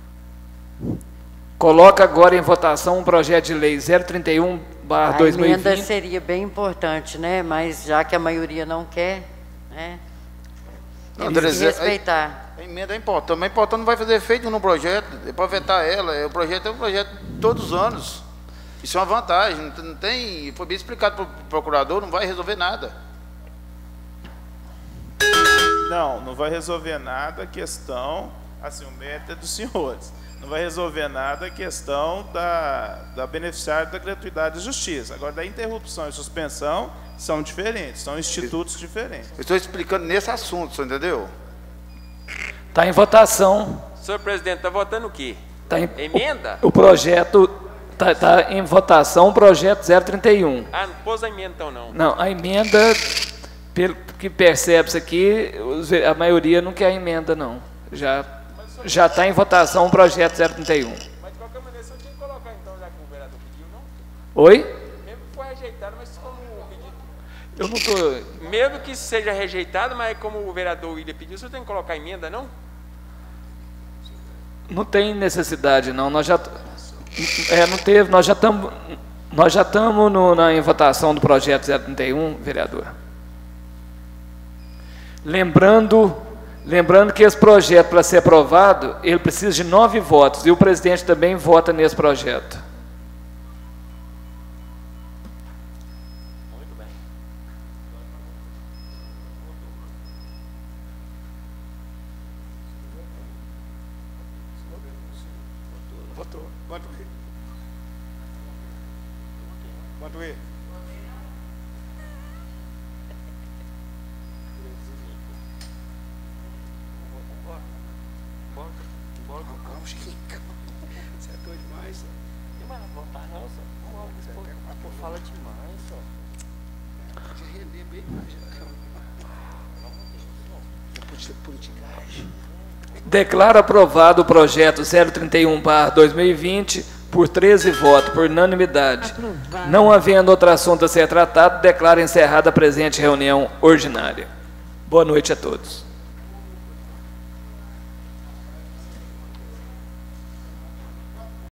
Coloca agora em votação um projeto de lei zero trinta e um barra dois mil e vinte. A emenda seria bem importante, né? Mas já que a maioria não quer, né? Não, tem que dizer, respeitar. A, a emenda é importante, mas é importante, não vai fazer efeito no projeto, é para vetar ela. O projeto é um projeto todos os anos. Isso é uma vantagem, não tem, foi bem explicado para o procurador, não vai resolver nada. Não, não vai resolver nada a questão, assim, o mérito é dos senhores. Não vai resolver nada a questão da, da beneficiária da gratuidade da justiça. Agora, da interrupção e suspensão são diferentes, são institutos diferentes. Eu estou explicando nesse assunto, você entendeu? Está em votação. Senhor presidente, está votando o quê? Tá em, emenda? O, o projeto está tá em votação, o projeto zero trinta e um. Ah, não pôs a emenda então não? Não, a emenda, pelo que percebe-se aqui, a maioria não quer a emenda não. Já já está em votação o projeto zero trinta e um. Mas de qualquer maneira, você tinha que colocar então, já que o vereador pediu, não? Oi? Mesmo que for rejeitado, mas como pedido. Eu não tô... Mesmo que seja rejeitado, mas como o vereador William pediu, você tem que colocar emenda, não? Não tem necessidade, não. Nós já... É, não teve, nós já estamos... Nós já estamos no, na, em votação do projeto zero trinta e um, vereador. Lembrando... Lembrando que esse projeto, para ser aprovado, ele precisa de nove votos, e o presidente também vota nesse projeto. Votou. Quanto E? Quanto E? Calma, Chiquinho, calma. Você é doido demais, só. Não vai votar não, só. Pô, fala demais, só. Pode render bem mais. Politicagem. Declaro aprovado o projeto zero trinta e um barra dois mil e vinte por treze votos, por unanimidade. Aprovado. Não havendo outro assunto a ser tratado, declaro encerrada a presente reunião ordinária. Boa noite a todos.